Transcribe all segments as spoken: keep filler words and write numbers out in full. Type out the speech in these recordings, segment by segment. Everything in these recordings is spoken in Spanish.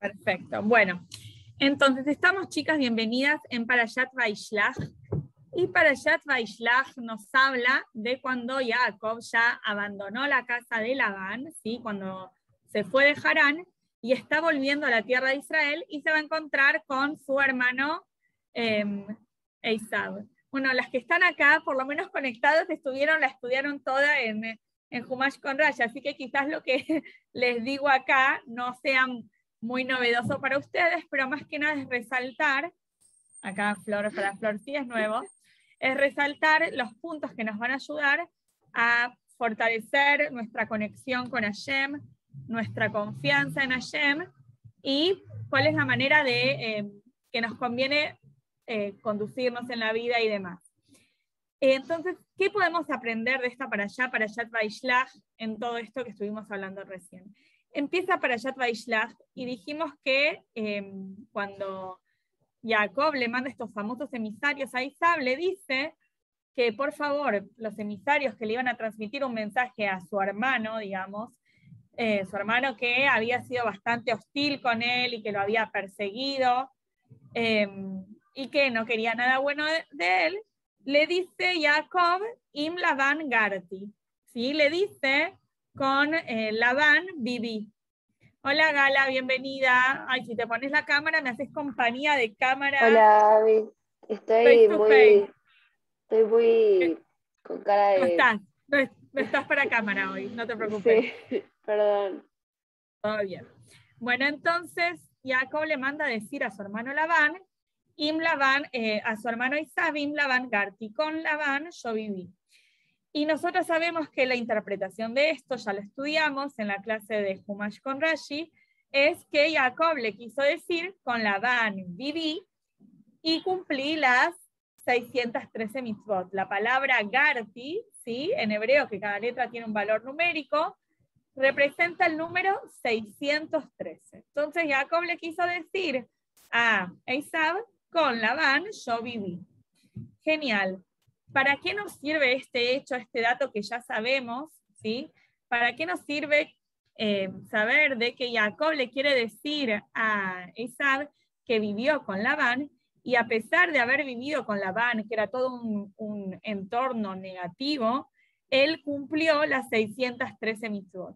Perfecto. Bueno, entonces estamos, chicas, bienvenidas en Parashat Vaishlach. Y Parashat Vaishlach nos habla de cuando Jacob ya abandonó la casa de Labán, ¿sí? Cuando se fue de Harán y está volviendo a la tierra de Israel y se va a encontrar con su hermano eh, Esaú. Bueno, las que están acá, por lo menos conectados, estuvieron, la estudiaron toda en, en Humash con Raya, así que quizás lo que les digo acá no sea muy novedoso para ustedes, pero más que nada es resaltar, acá Flor para Flor sí es nuevo, es resaltar los puntos que nos van a ayudar a fortalecer nuestra conexión con Hashem, nuestra confianza en Hashem, y cuál es la manera de eh, que nos conviene eh, conducirnos en la vida y demás. Eh, entonces, ¿qué podemos aprender de esta Parashá, Parashat Vaishlach, en todo esto que estuvimos hablando recién? Empieza Parashat Vaishlach y dijimos que eh, cuando Jacob le manda estos famosos emisarios a Esaú, le dice que por favor los emisarios que le iban a transmitir un mensaje a su hermano, digamos, eh, su hermano que había sido bastante hostil con él y que lo había perseguido eh, y que no quería nada bueno de, de él, le dice Jacob, Im Laban Garti, ¿sí? Le dice con eh, Labán viví. Hola Gala, bienvenida. Ay, si te pones la cámara, me haces compañía de cámara. Hola, Abby. Estoy Face to muy, face. estoy muy con cara No de... estás, no, no estás para cámara hoy, no te preocupes. Sí, perdón. Todo bien. Bueno, entonces Jacob le manda a decir a su hermano Labán, Im Labán, eh, a su hermano Esaú, Im Labán Garti, con Labán yo viví. Y nosotros sabemos que la interpretación de esto, ya lo estudiamos en la clase de Humash con Rashi, es que Jacob le quiso decir, con Labán viví y cumplí las seiscientas trece mitzvot. La palabra Garti, ¿sí? En hebreo, que cada letra tiene un valor numérico, representa el número seiscientos trece. Entonces Jacob le quiso decir a Esaú, con Labán yo viví. Genial. ¿Para qué nos sirve este hecho, este dato que ya sabemos? ¿Sí? ¿Para qué nos sirve eh, saber de que Jacob le quiere decir a Esaú que vivió con Labán y a pesar de haber vivido con Labán, que era todo un, un entorno negativo, él cumplió las seiscientas trece mitzvot?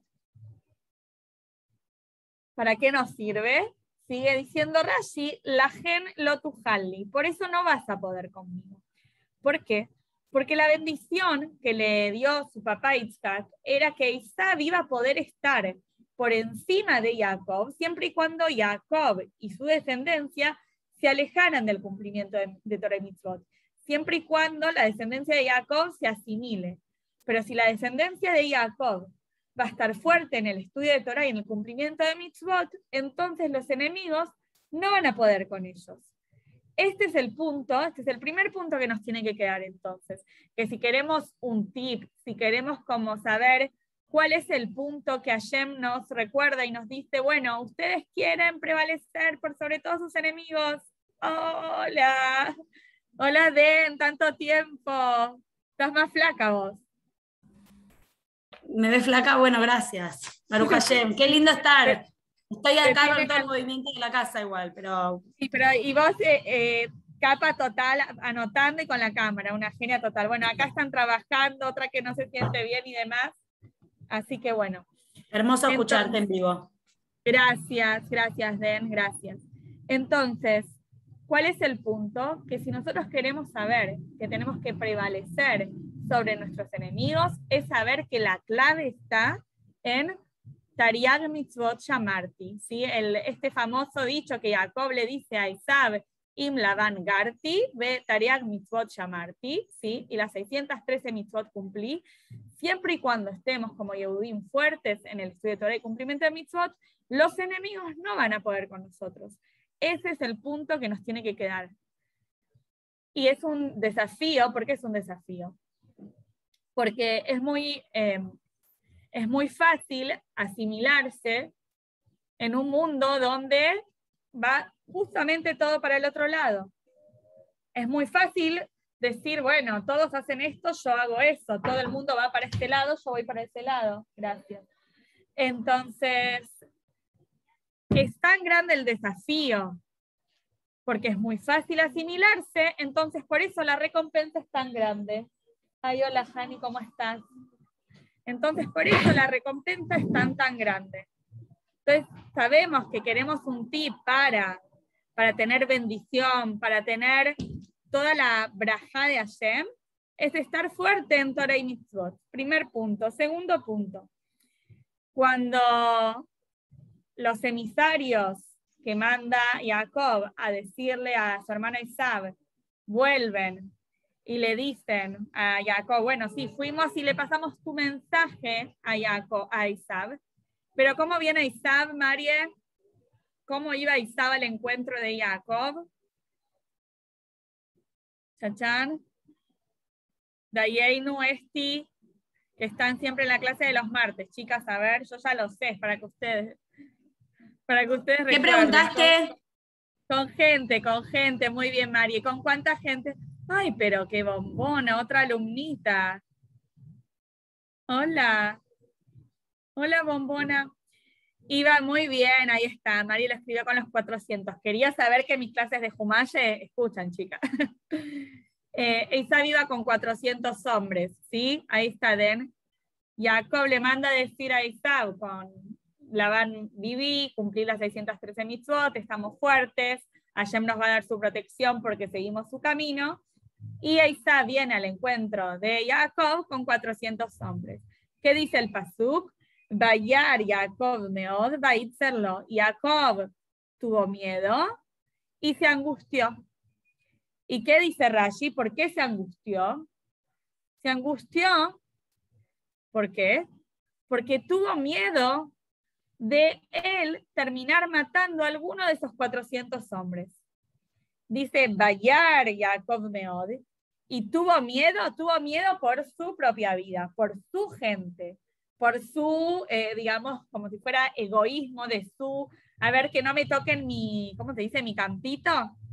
¿Para qué nos sirve? Sigue diciendo Rashi, la gen lo tujalli, por eso no vas a poder conmigo. ¿Por qué? Porque la bendición que le dio su papá Yitzhak era que Esaú iba a poder estar por encima de Jacob, siempre y cuando Jacob y su descendencia se alejaran del cumplimiento de, de Torah y Mitzvot, siempre y cuando la descendencia de Jacob se asimile. Pero si la descendencia de Jacob va a estar fuerte en el estudio de Torah y en el cumplimiento de Mitzvot, entonces los enemigos no van a poder con ellos. Este es el punto, este es el primer punto que nos tiene que quedar entonces, que si queremos un tip, si queremos como saber cuál es el punto que Hashem nos recuerda y nos dice, bueno, ustedes quieren prevalecer por sobre todos sus enemigos. Hola, hola Den, tanto tiempo, estás más flaca vos. Me ves flaca, bueno, gracias. Baruch Hashem, qué lindo estar. Estoy acá con todo el movimiento de la casa igual, pero... Sí, pero y vos, eh, eh, capa total, anotando y con la cámara, una genia total. Bueno, acá están trabajando, otra que no se siente bien y demás. Así que bueno. Hermoso Entonces, escucharte en vivo. Gracias, gracias, Den, gracias. Entonces, ¿cuál es el punto? Que si nosotros queremos saber que tenemos que prevalecer sobre nuestros enemigos, es saber que la clave está en Tariag mitzvot shamarti, ¿sí? El, este famoso dicho que Jacob le dice a Esaú, Im Laban Garti, ve Tariag mitzvot shamarti, ¿sí? Y las seiscientas trece mitzvot cumplí, siempre y cuando estemos como Yehudim fuertes en el estudio de Torah y cumplimiento de mitzvot, los enemigos no van a poder con nosotros. Ese es el punto que nos tiene que quedar. Y es un desafío, ¿por qué es un desafío? Porque es muy... Eh, Es muy fácil asimilarse en un mundo donde va justamente todo para el otro lado. Es muy fácil decir, bueno, todos hacen esto, yo hago eso, todo el mundo va para este lado, yo voy para ese lado. Gracias. Entonces, es tan grande el desafío, porque es muy fácil asimilarse, entonces por eso la recompensa es tan grande. Ay, hola Jani, ¿cómo estás? Entonces por eso la recompensa es tan, tan grande. Entonces sabemos que queremos un tip para, para tener bendición, para tener toda la brajá de Hashem, es estar fuerte en Torah y Mitzvot. Primer punto. Segundo punto. Cuando los emisarios que manda Jacob a decirle a su hermano Esav, vuelven y le dicen a Jacob, bueno, sí, fuimos y le pasamos tu mensaje a Jacob, a Esav, pero ¿cómo viene Esav, Marie? ¿Cómo iba Esav al encuentro de Jacob? Chachán, Dayeinu, Esti, que están siempre en la clase de los martes, chicas, a ver, yo ya lo sé, para que ustedes, para que ustedes ¿Qué recuerden. preguntaste? Con, con gente, con gente, muy bien, Mari. ¿Con cuánta gente? Ay, pero qué bombona, otra alumnita. Hola. Hola, bombona. Iba muy bien, ahí está. Mari lo escribió con los cuatrocientos. Quería saber que mis clases de Jumaye, escuchan, chicas. Eh, Esav iba con cuatrocientos hombres, ¿sí? Ahí está Den. Jacob le manda a decir a Esav, con Labán viví, cumplir las seiscientas trece mitzvot, estamos fuertes, Hashem nos va a dar su protección porque seguimos su camino, y Esav viene al encuentro de Jacob con cuatrocientos hombres. ¿Qué dice el pasuk? Vayar Jacob meod, vaitzerlo. Jacob tuvo miedo y se angustió. ¿Y qué dice Rashi? ¿Por qué se angustió? Se angustió, ¿por qué? Porque tuvo miedo de él terminar matando a alguno de esos cuatrocientos hombres. Dice, Vayar Jacob Meod, y tuvo miedo, tuvo miedo por su propia vida, por su gente, por su, eh, digamos, como si fuera egoísmo de su, a ver, que no me toquen mi, ¿cómo se dice? Mi campito.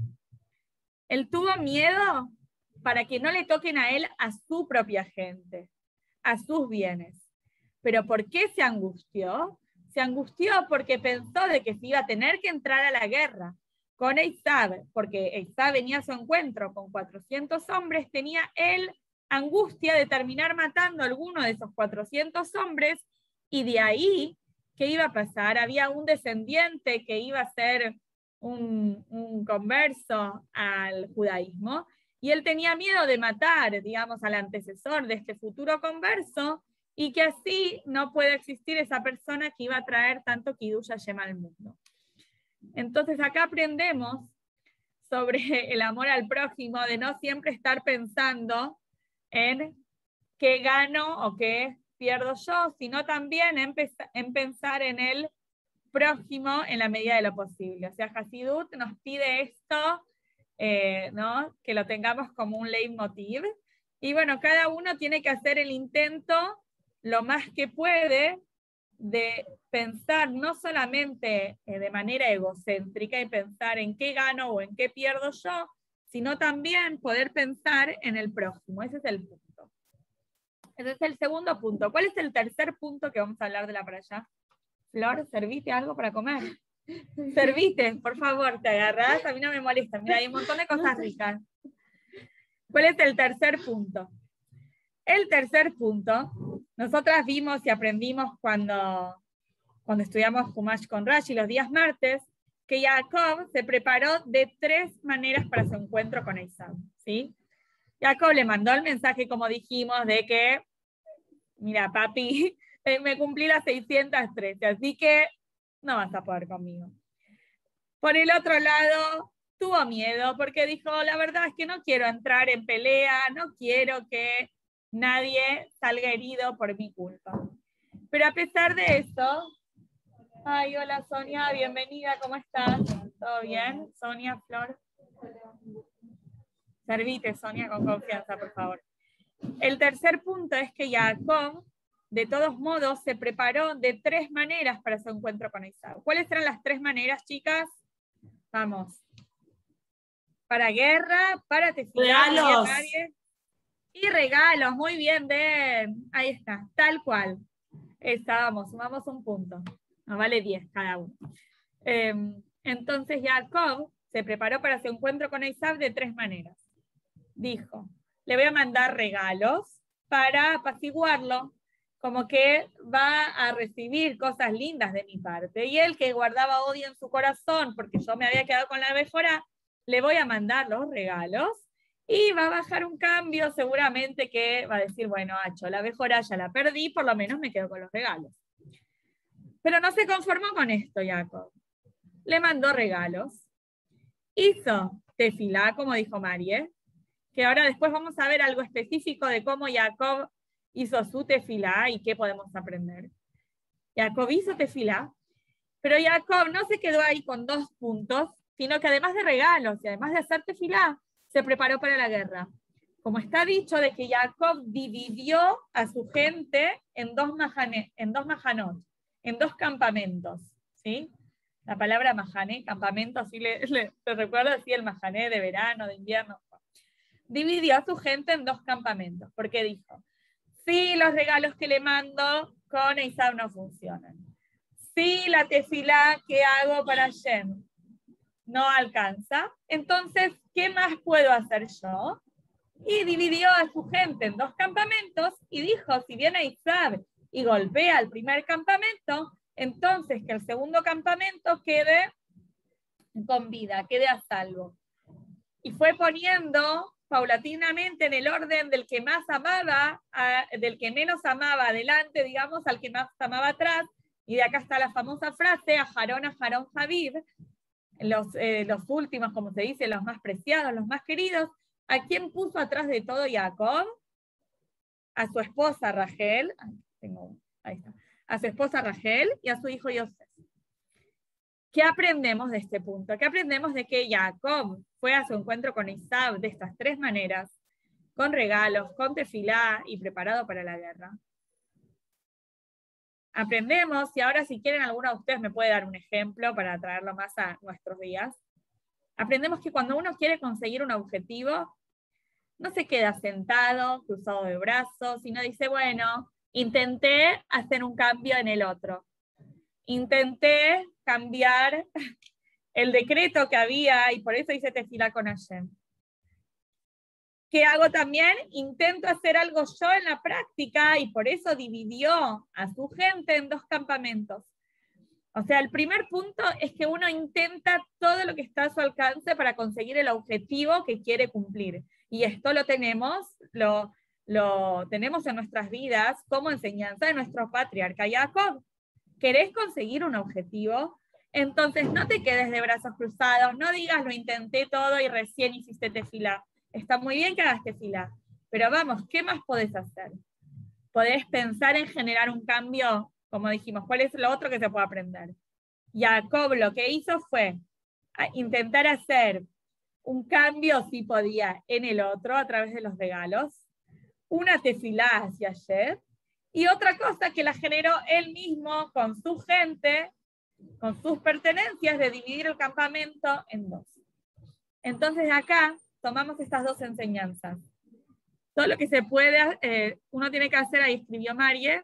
Él tuvo miedo para que no le toquen a él a su propia gente, a sus bienes. ¿Pero por qué se angustió? Se angustió porque pensó de que se iba a tener que entrar a la guerra con Esav, porque Esav venía a su encuentro con cuatrocientos hombres, tenía él angustia de terminar matando a alguno de esos cuatrocientos hombres, y de ahí, ¿qué iba a pasar? Había un descendiente que iba a ser un, un converso al judaísmo, y él tenía miedo de matar, digamos, al antecesor de este futuro converso, y que así no puede existir esa persona que iba a traer tanto Kiddush Hashem al mundo. Entonces acá aprendemos sobre el amor al prójimo, de no siempre estar pensando en qué gano o qué pierdo yo, sino también en, en pensar en el prójimo en la medida de lo posible. O sea, Hasidut nos pide esto, eh, ¿no? Que lo tengamos como un leitmotiv. Y bueno, cada uno tiene que hacer el intento lo más que puede de pensar no solamente eh, de manera egocéntrica y pensar en qué gano o en qué pierdo yo, sino también poder pensar en el prójimo. Ese es el punto. Ese es el segundo punto. ¿Cuál es el tercer punto que vamos a hablar de la para allá? Flor, ¿serviste algo para comer? Serviste, por favor, te agarrás, a mí no me molesta. Mira, hay un montón de cosas ricas. ¿Cuál es el tercer punto? El tercer punto, nosotras vimos y aprendimos cuando, cuando estudiamos Humash con Rashi los días martes, que Jacob se preparó de tres maneras para su encuentro con Esav, ¿sí? Jacob le mandó el mensaje, como dijimos, de que, mira, papi, me cumplí las seiscientas trece, así que no vas a poder conmigo. Por el otro lado, tuvo miedo porque dijo, la verdad es que no quiero entrar en pelea, no quiero que nadie salga herido por mi culpa. Pero a pesar de eso, ay, hola Sonia, bienvenida, ¿cómo estás? ¿Todo bien? Sonia, Flor. Servite, Sonia, con confianza, por favor. El tercer punto es que Jacob, de todos modos, se preparó de tres maneras para su encuentro con Esaú. ¿Cuáles eran las tres maneras, chicas? Vamos. Para guerra, para tefilá, regalos. Y regalos, muy bien, Ben. Ahí está, tal cual. Estábamos, sumamos un punto. Nos vale diez cada uno. Eh, entonces Jacob se preparó para su encuentro con Esaú de tres maneras. Dijo, le voy a mandar regalos para apaciguarlo, como que va a recibir cosas lindas de mi parte. Y él, que guardaba odio en su corazón, porque yo me había quedado con la Bejorá, le voy a mandar los regalos y va a bajar un cambio, seguramente que va a decir, bueno, Acho, la Bejorá ya la perdí, por lo menos me quedo con los regalos. Pero no se conformó con esto, Jacob. Le mandó regalos. Hizo tefilá, como dijo Marie, que ahora después vamos a ver algo específico de cómo Jacob hizo su tefilá y qué podemos aprender. Jacob hizo tefilá, pero Jacob no se quedó ahí con dos puntos, sino que además de regalos y además de hacer tefilá, se preparó para la guerra. Como está dicho, de que Jacob dividió a su gente en dos, mahané, en dos mahanot, en dos campamentos, ¿sí? La palabra mahané, campamento, ¿sí? le, le, ¿te recuerdo? Sí, el mahané de verano, de invierno. Dividió a su gente en dos campamentos, porque dijo, sí, los regalos que le mando con Esaú no funcionan. Sí, la tefilá que hago para Hashem no alcanza. Entonces, ¿qué más puedo hacer yo? Y dividió a su gente en dos campamentos y dijo, si viene Esaú y golpea al primer campamento, entonces que el segundo campamento quede con vida, quede a salvo. Y fue poniendo paulatinamente en el orden del que más amaba, a, del que menos amaba adelante, digamos, al que más amaba atrás. Y de acá está la famosa frase, a Jarón, a Jarón Habib, los, eh, los últimos, como se dice, los más preciados, los más queridos. ¿A quién puso atrás de todo Jacob? A su esposa Rachel, tengo, ahí está, a su esposa Rachel y a su hijo Yosef. ¿Qué aprendemos de este punto? ¿Qué aprendemos de que Jacob fue a su encuentro con Esaú de estas tres maneras? Con regalos, con tefilá y preparado para la guerra. Aprendemos, y ahora si quieren alguno de ustedes me puede dar un ejemplo para traerlo más a nuestros días. Aprendemos que cuando uno quiere conseguir un objetivo, no se queda sentado, cruzado de brazos, sino dice, bueno, intenté hacer un cambio en el otro. Intenté cambiar el decreto que había y por eso hice tefilá con Hashem. ¿Qué hago también? Intento hacer algo yo en la práctica y por eso dividió a su gente en dos campamentos. O sea, el primer punto es que uno intenta todo lo que está a su alcance para conseguir el objetivo que quiere cumplir. Y esto lo tenemos, lo, lo tenemos en nuestras vidas como enseñanza de nuestro patriarca Jacob. ¿Querés conseguir un objetivo? Entonces no te quedes de brazos cruzados, no digas lo intenté todo y recién hiciste tefilá. Está muy bien que hagas tefilá, pero vamos, ¿qué más podés hacer? Podés pensar en generar un cambio, como dijimos, ¿cuál es lo otro que se puede aprender? Jacob lo que hizo fue intentar hacer un cambio, si podía, en el otro a través de los regalos, una tefilá hacia ayer, y otra cosa que la generó él mismo con su gente, con sus pertenencias, de dividir el campamento en dos. Entonces acá tomamos estas dos enseñanzas. Todo lo que se puede, eh, uno tiene que hacer, ahí escribió Marie,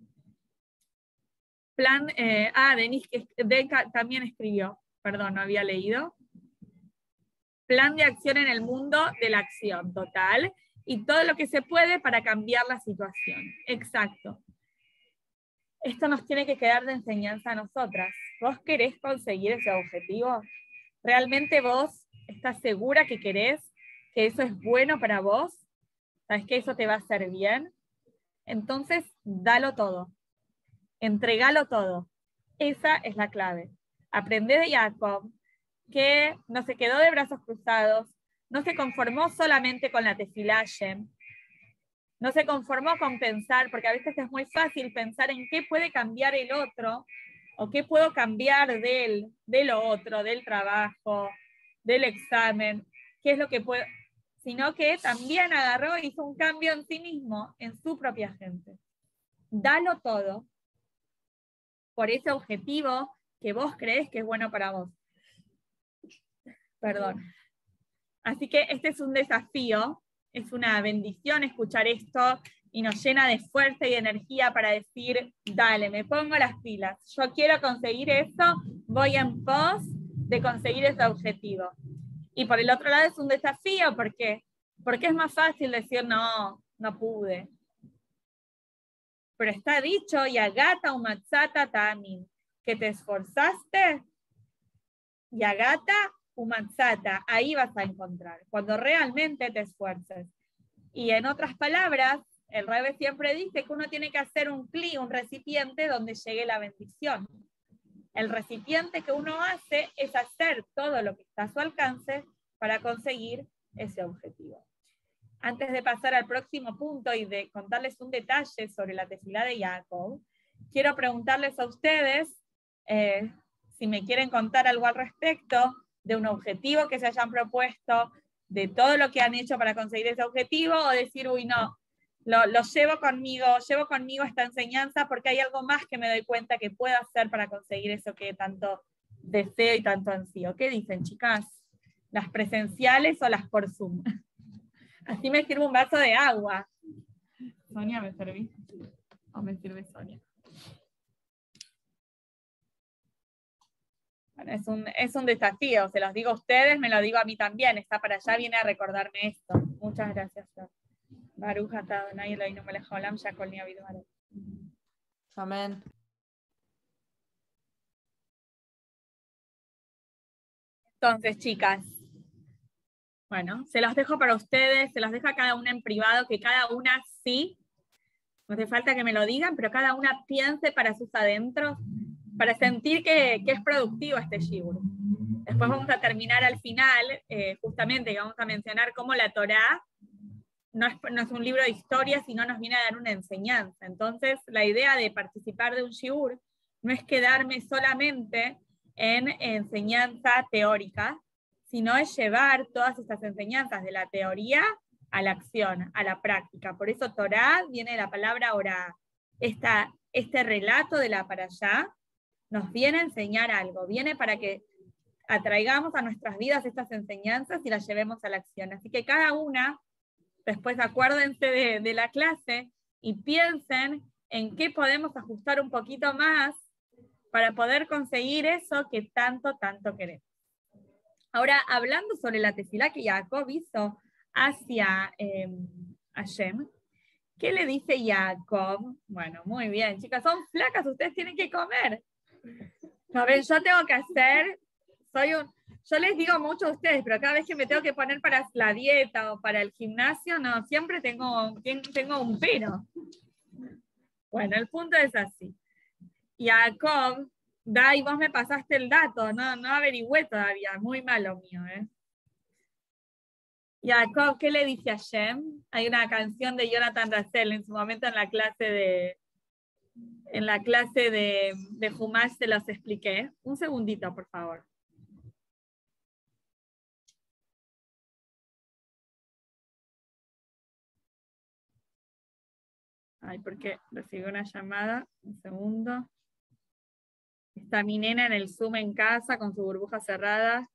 plan, eh, ah, Denis Deca también escribió, perdón, no había leído. Plan de acción en el mundo de la acción total. Y todo lo que se puede para cambiar la situación. Exacto. Esto nos tiene que quedar de enseñanza a nosotras. ¿Vos querés conseguir ese objetivo? ¿Realmente vos estás segura que querés que eso es bueno para vos? ¿Sabes que eso te va a hacer bien? Entonces, dalo todo. Entregalo todo. Esa es la clave. Aprende de Jacob, que no se quedó de brazos cruzados, no se conformó solamente con la tefilá Hashem, no se conformó con pensar, porque a veces es muy fácil pensar en qué puede cambiar el otro, o qué puedo cambiar de él, de lo otro, del trabajo, del examen, qué es lo que puedo, sino que también agarró y hizo un cambio en sí mismo, en su propia gente. Dalo todo por ese objetivo que vos crees que es bueno para vos. Perdón. Así que este es un desafío, es una bendición escuchar esto, y nos llena de fuerza y energía para decir, dale, me pongo las pilas, yo quiero conseguir eso, voy en pos de conseguir ese objetivo. Y por el otro lado es un desafío, ¿por qué? Porque es más fácil decir, no, no pude. Pero está dicho, Yagata umatzata tamin, que te esforzaste, Yagata umatzata, ahí vas a encontrar, cuando realmente te esfuerces. Y en otras palabras, el Rebbe siempre dice que uno tiene que hacer un cli, un recipiente donde llegue la bendición. El recipiente que uno hace es hacer todo lo que está a su alcance para conseguir ese objetivo. Antes de pasar al próximo punto y de contarles un detalle sobre la tefilá de Jacob, quiero preguntarles a ustedes eh, si me quieren contar algo al respecto de un objetivo que se hayan propuesto, de todo lo que han hecho para conseguir ese objetivo, o decir, uy, no, lo, lo llevo conmigo, llevo conmigo esta enseñanza porque hay algo más que me doy cuenta que puedo hacer para conseguir eso que tanto deseo y tanto ansío. ¿Qué dicen, chicas? ¿Las presenciales o las por Zoom? Así me sirve un vaso de agua. Sonia, ¿me servís? ¿O me sirve Sonia? Bueno, es un, es un desafío, se los digo a ustedes, me lo digo a mí también. Está para allá, viene a recordarme esto. Muchas gracias. Baruch atah Adonai Eloheinu melech haolam she'akol nהיה bidvaro. Amén. Entonces, chicas, bueno, se los dejo para ustedes, se los dejo a cada una en privado, que cada una sí, no hace falta que me lo digan, pero cada una piense para sus adentros, para sentir que, que es productivo este shiur. Después vamos a terminar al final, eh, justamente, que vamos a mencionar cómo la Torá no es, no es un libro de historia, sino nos viene a dar una enseñanza. Entonces, la idea de participar de un shiur no es quedarme solamente en enseñanza teórica, sino es llevar todas estas enseñanzas de la teoría a la acción, a la práctica. Por eso Torá viene de la palabra orá. Esta, este relato de la parashá nos viene a enseñar algo, viene para que atraigamos a nuestras vidas estas enseñanzas y las llevemos a la acción. Así que cada una, después acuérdense de, de la clase y piensen en qué podemos ajustar un poquito más para poder conseguir eso que tanto, tanto queremos. Ahora, hablando sobre la tefilá que Jacob hizo hacia eh, Hashem, ¿qué le dice Jacob? Bueno, muy bien, chicas, son flacas, ustedes tienen que comer. A ver, yo tengo que hacer, soy un, yo les digo mucho a ustedes, pero cada vez que me tengo que poner para la dieta o para el gimnasio, no, siempre tengo, tengo un pero. Bueno, el punto es así. Jacob, da, y vos me pasaste el dato, no, no averigüé todavía, muy malo mío, ¿eh? Jacob, ¿qué le dice a Hashem? Hay una canción de Jonathan Russell en su momento en la clase de en la clase de, de Humash se los expliqué. Un segundito, por favor. Ay, porque recibí una llamada. Un segundo. Está mi nena en el Zoom en casa con su burbuja cerrada.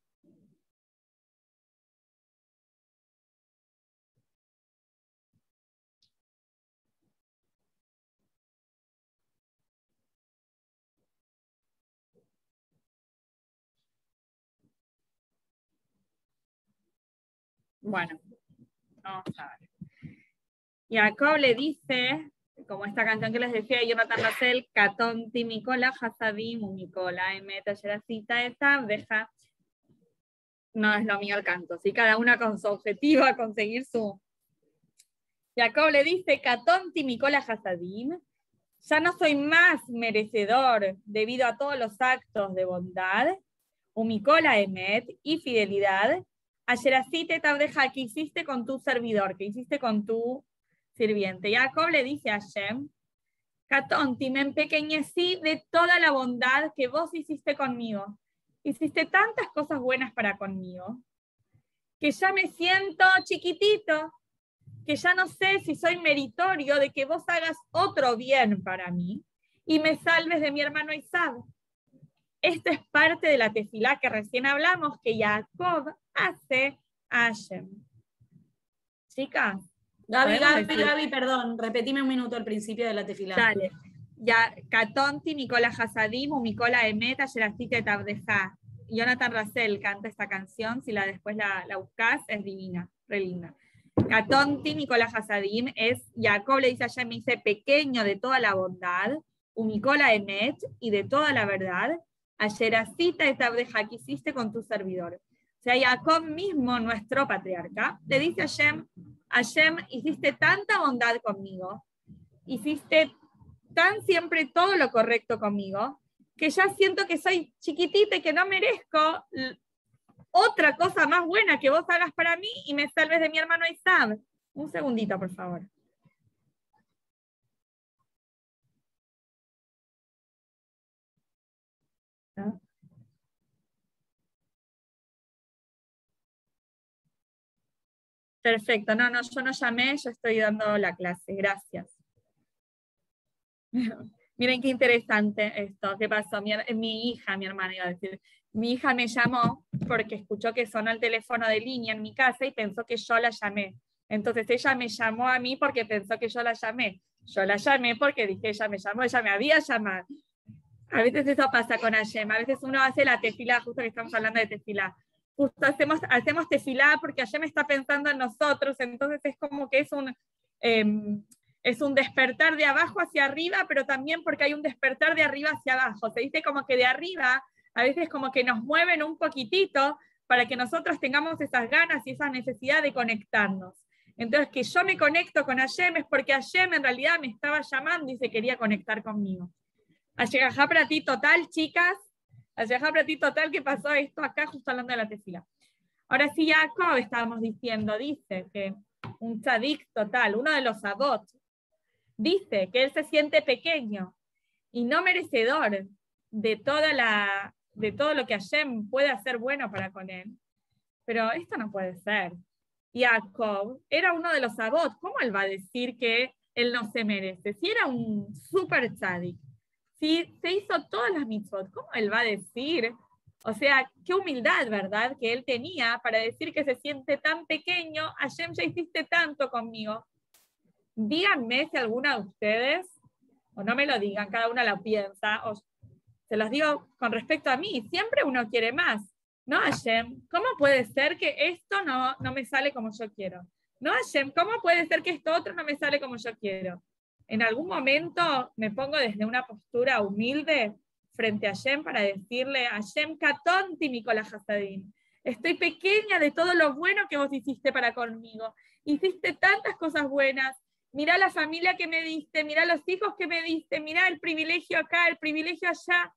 Bueno, vamos a ver. Jacob le dice, como esta canción que les decía de Jonathan Russell, Katonti Mikola Hasadim Mikola Emeta Yeracita esta deja. No es lo mío el canto, ¿sí? Cada una con su objetivo a conseguir su. Jacob le dice, Katonti Mikola Hasadim, ya no soy más merecedor debido a todos los actos de bondad, Umikola Emet y fidelidad, Ayeracite Tabdeja, que hiciste con tu servidor, que hiciste con tu sirviente. Jacob le dice a Hashem, Katonti, me empequeñecí de toda la bondad que vos hiciste conmigo. Hiciste tantas cosas buenas para conmigo, que ya me siento chiquitito, que ya no sé si soy meritorio de que vos hagas otro bien para mí y me salves de mi hermano Isab. Esto es parte de la tefilá que recién hablamos, que Jacob hace a Hashem. Chicas, Gaby, ¿Podemos Gaby, decir? Gaby, perdón, repetime un minuto al principio de la tefilá. Dale. Ya, Katonti, Mikola Hasadim, Mikola Emet, Ayerasite Tabdeja. Jonathan Russell canta esta canción, si la después la, la buscas, es divina, re linda. Katonti, Mikola Hasadim, es, Jacob le dice a Hashem, me hice pequeño de toda la bondad, Mikola Emet, y de toda la verdad, Ayerasite Tabdeja, que hiciste con tu servidor. O sea, Jacob mismo, nuestro patriarca, le dice a Hashem, Hashem, hiciste tanta bondad conmigo, hiciste tan siempre todo lo correcto conmigo, que ya siento que soy chiquitita y que no merezco otra cosa más buena que vos hagas para mí y me salves de mi hermano Isab. Un segundito, por favor. ¿No? Perfecto, no, no, yo no llamé, yo estoy dando la clase, gracias. Miren qué interesante esto, ¿qué pasó? Mi, mi hija, mi hermana iba a decir, mi hija me llamó porque escuchó que sonó el teléfono de línea en mi casa y pensó que yo la llamé. Entonces ella me llamó a mí porque pensó que yo la llamé. Yo la llamé porque dije, ella me llamó, ella me había llamado. A veces eso pasa con Hashem, a veces uno hace la tefilá, justo que estamos hablando de tefilá. Justo hacemos, hacemos tefilá porque Hashem está pensando en nosotros, entonces es como que es un... Eh, es un despertar de abajo hacia arriba, pero también porque hay un despertar de arriba hacia abajo. Se dice como que de arriba, a veces como que nos mueven un poquitito para que nosotros tengamos esas ganas y esa necesidad de conectarnos. Entonces, que yo me conecto con Hashem es porque Hashem en realidad me estaba llamando y se quería conectar conmigo. Ashegajá para ti total, chicas. Ashegajá para ti total, que pasó esto acá justo hablando de la tefila. Ahora sí, Jacob, estábamos diciendo, dice que un tzadik total, uno de los abot, dice que él se siente pequeño y no merecedor de, toda la, de todo lo que Hashem puede hacer bueno para con él. Pero esto no puede ser. Jacob era uno de los abot. ¿Cómo él va a decir que él no se merece? Si era un super tzadik, si se hizo todas las mitzvot, ¿cómo él va a decir? O sea, qué humildad, ¿verdad?, que él tenía para decir que se siente tan pequeño. Hashem, ya hiciste tanto conmigo. Díganme si alguna de ustedes, o no me lo digan, cada una lo piensa, o se los digo con respecto a mí, siempre uno quiere más. No, Hashem, ¿cómo puede ser que esto no, no me sale como yo quiero? No, Hashem, ¿cómo puede ser que esto otro no me sale como yo quiero? En algún momento me pongo desde una postura humilde frente a Hashem para decirle, Hashem katonti mikola hasadim, estoy pequeña de todo lo bueno que vos hiciste para conmigo. Hiciste tantas cosas buenas. Mirá la familia que me diste, mirá los hijos que me diste, mirá el privilegio acá, el privilegio allá.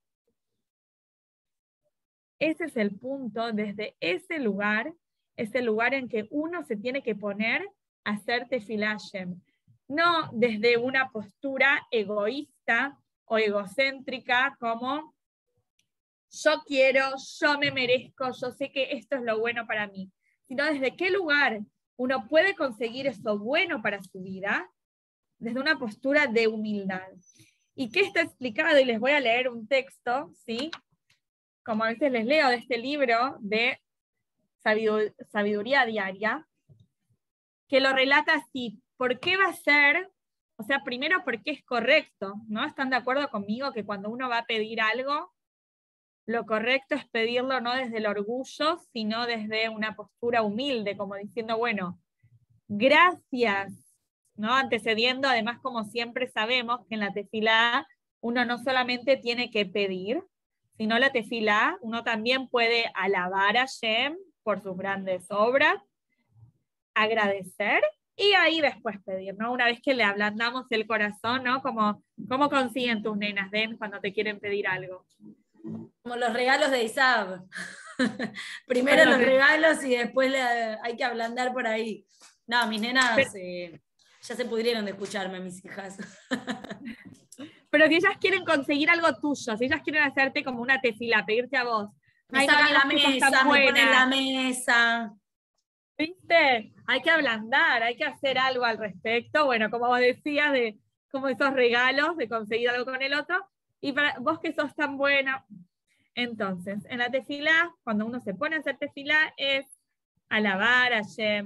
Ese es el punto, desde ese lugar, es el lugar en que uno se tiene que poner a hacer tefilá Hashem. No desde una postura egoísta o egocéntrica como yo quiero, yo me merezco, yo sé que esto es lo bueno para mí, sino desde qué lugar uno puede conseguir eso bueno para su vida desde una postura de humildad. ¿Y qué está explicado? Y les voy a leer un texto, ¿sí? Como a veces les leo de este libro de Sabiduría Diaria, que lo relata así. ¿Por qué va a ser? O sea, primero, porque es correcto, ¿no? ¿Están de acuerdo conmigo que cuando uno va a pedir algo, lo correcto es pedirlo no desde el orgullo, sino desde una postura humilde, como diciendo, bueno, gracias, ¿no? Antecediendo, además, como siempre sabemos, que en la tefilá uno no solamente tiene que pedir, sino la tefilá uno también puede alabar a Hashem por sus grandes obras, agradecer y ahí después pedir, ¿no? Una vez que le ablandamos el corazón, ¿no? Como, ¿cómo consiguen tus nenas, Den, cuando te quieren pedir algo? Como los regalos de Isab. Primero los regalos y después le, hay que ablandar por ahí. No, mis nenas eh, ya se pudrieron de escucharme, mis hijas. Pero si ellas quieren conseguir algo tuyo, si ellas quieren hacerte como una tefila, pedirte a vos. Me sacan la mesa, me ponen la mesa. ¿Viste? Hay que ablandar, hay que hacer algo al respecto. Bueno, como vos decías, de como esos regalos, de conseguir algo con el otro. Y para vos que sos tan buena. Entonces, en la tefilá, cuando uno se pone a hacer tefilá, es alabar a Hashem,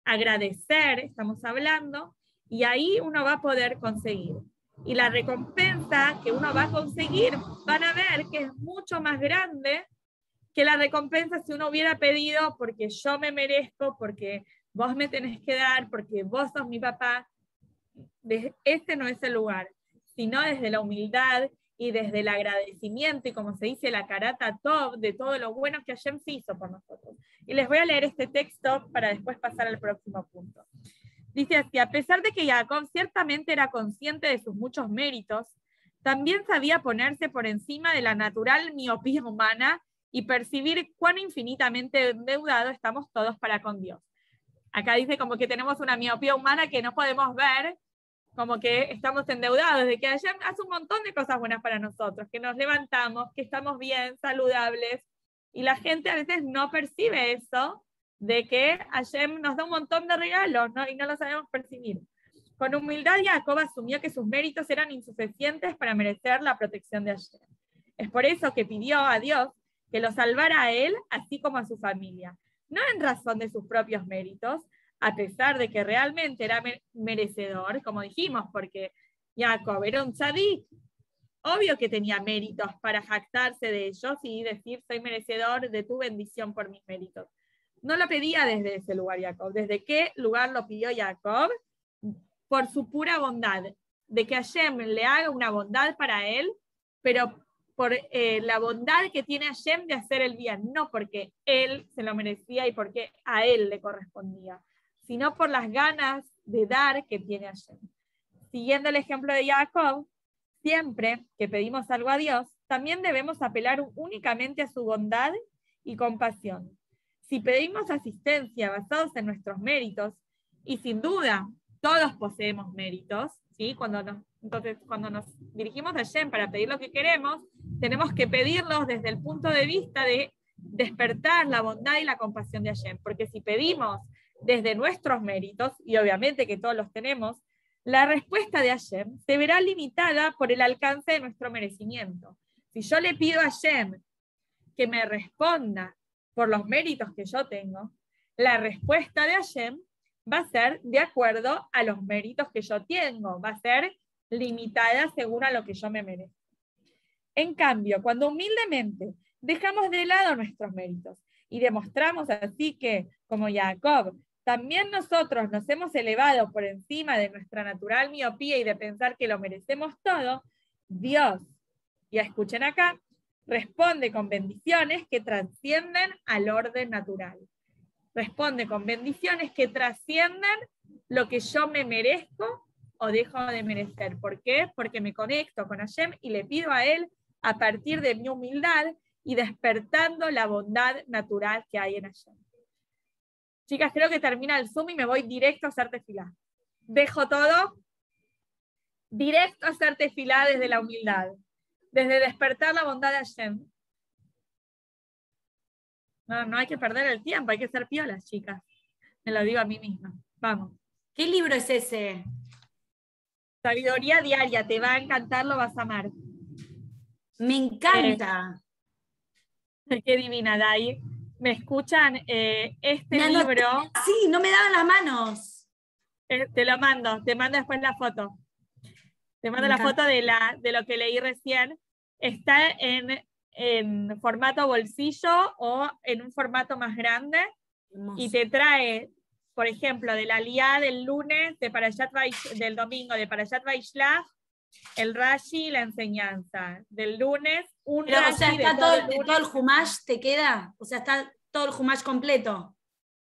agradecer, estamos hablando, y ahí uno va a poder conseguir. Y la recompensa que uno va a conseguir, van a ver que es mucho más grande que la recompensa si uno hubiera pedido porque yo me merezco, porque vos me tenés que dar, porque vos sos mi papá. Este no es el lugar, sino desde la humildad y desde el agradecimiento, y como se dice, la karata tov, de todo lo bueno que Hashem se hizo por nosotros. Y les voy a leer este texto para después pasar al próximo punto. Dice así: a pesar de que Jacob ciertamente era consciente de sus muchos méritos, también sabía ponerse por encima de la natural miopía humana y percibir cuán infinitamente endeudado estamos todos para con Dios. Acá dice como que tenemos una miopía humana que no podemos ver, como que estamos endeudados, de que Hashem hace un montón de cosas buenas para nosotros, que nos levantamos, que estamos bien, saludables, y la gente a veces no percibe eso, de que Hashem nos da un montón de regalos, ¿no? Y no lo sabemos percibir. Con humildad, Jacob asumió que sus méritos eran insuficientes para merecer la protección de Hashem. Es por eso que pidió a Dios que lo salvara a él, así como a su familia, no en razón de sus propios méritos, a pesar de que realmente era merecedor, como dijimos, porque Jacob era un tzadik, obvio que tenía méritos para jactarse de ellos y decir, soy merecedor de tu bendición por mis méritos. No lo pedía desde ese lugar Jacob. ¿Desde qué lugar lo pidió Jacob? Por su pura bondad, de que Hashem le haga una bondad para él, pero por eh, la bondad que tiene Hashem de hacer el bien, no porque él se lo merecía y porque a él le correspondía, sino por las ganas de dar que tiene Hashem. Siguiendo el ejemplo de Jacob, siempre que pedimos algo a Dios, también debemos apelar únicamente a su bondad y compasión. Si pedimos asistencia basados en nuestros méritos, y sin duda todos poseemos méritos, ¿sí? Cuando nos, entonces cuando nos dirigimos a Hashem para pedir lo que queremos, tenemos que pedirlos desde el punto de vista de despertar la bondad y la compasión de Hashem, porque si pedimos desde nuestros méritos, y obviamente que todos los tenemos, la respuesta de Hashem se verá limitada por el alcance de nuestro merecimiento. Si yo le pido a Hashem que me responda por los méritos que yo tengo, la respuesta de Hashem va a ser de acuerdo a los méritos que yo tengo, va a ser limitada según a lo que yo me merezco. En cambio, cuando humildemente dejamos de lado nuestros méritos y demostramos así que, como Jacob, también nosotros nos hemos elevado por encima de nuestra natural miopía y de pensar que lo merecemos todo, Dios, ya escuchen acá, responde con bendiciones que trascienden al orden natural. Responde con bendiciones que trascienden lo que yo me merezco o dejo de merecer. ¿Por qué? Porque me conecto con Hashem y le pido a Él a partir de mi humildad y despertando la bondad natural que hay en Hashem. Chicas, creo que termina el Zoom y me voy directo a hacer tefilá. Dejo todo, directo a hacer tefilá desde la humildad, desde despertar la bondad de Hashem. No, no hay que perder el tiempo, hay que ser piolas, chicas. Me lo digo a mí misma. Vamos. ¿Qué libro es ese? Sabiduría diaria, te va a encantar, lo vas a amar. Me encanta. Eh, qué divina, Dai. ¿Me escuchan? Eh, este me libro... Sí, no me daban las manos. Eh, te lo mando, te mando después la foto. Te mando la foto de, la, de lo que leí recién. Está en, en formato bolsillo o en un formato más grande. Hermoso. Y te trae, por ejemplo, de la Liá del lunes, de Parashat Vaish, del domingo, de Parashat Vaishlach, el Rashi y la enseñanza. Del lunes, un Pero, Rashi o sea, está de todo, todo, el de todo el Humash, ¿te queda? O sea, está todo el Humash completo.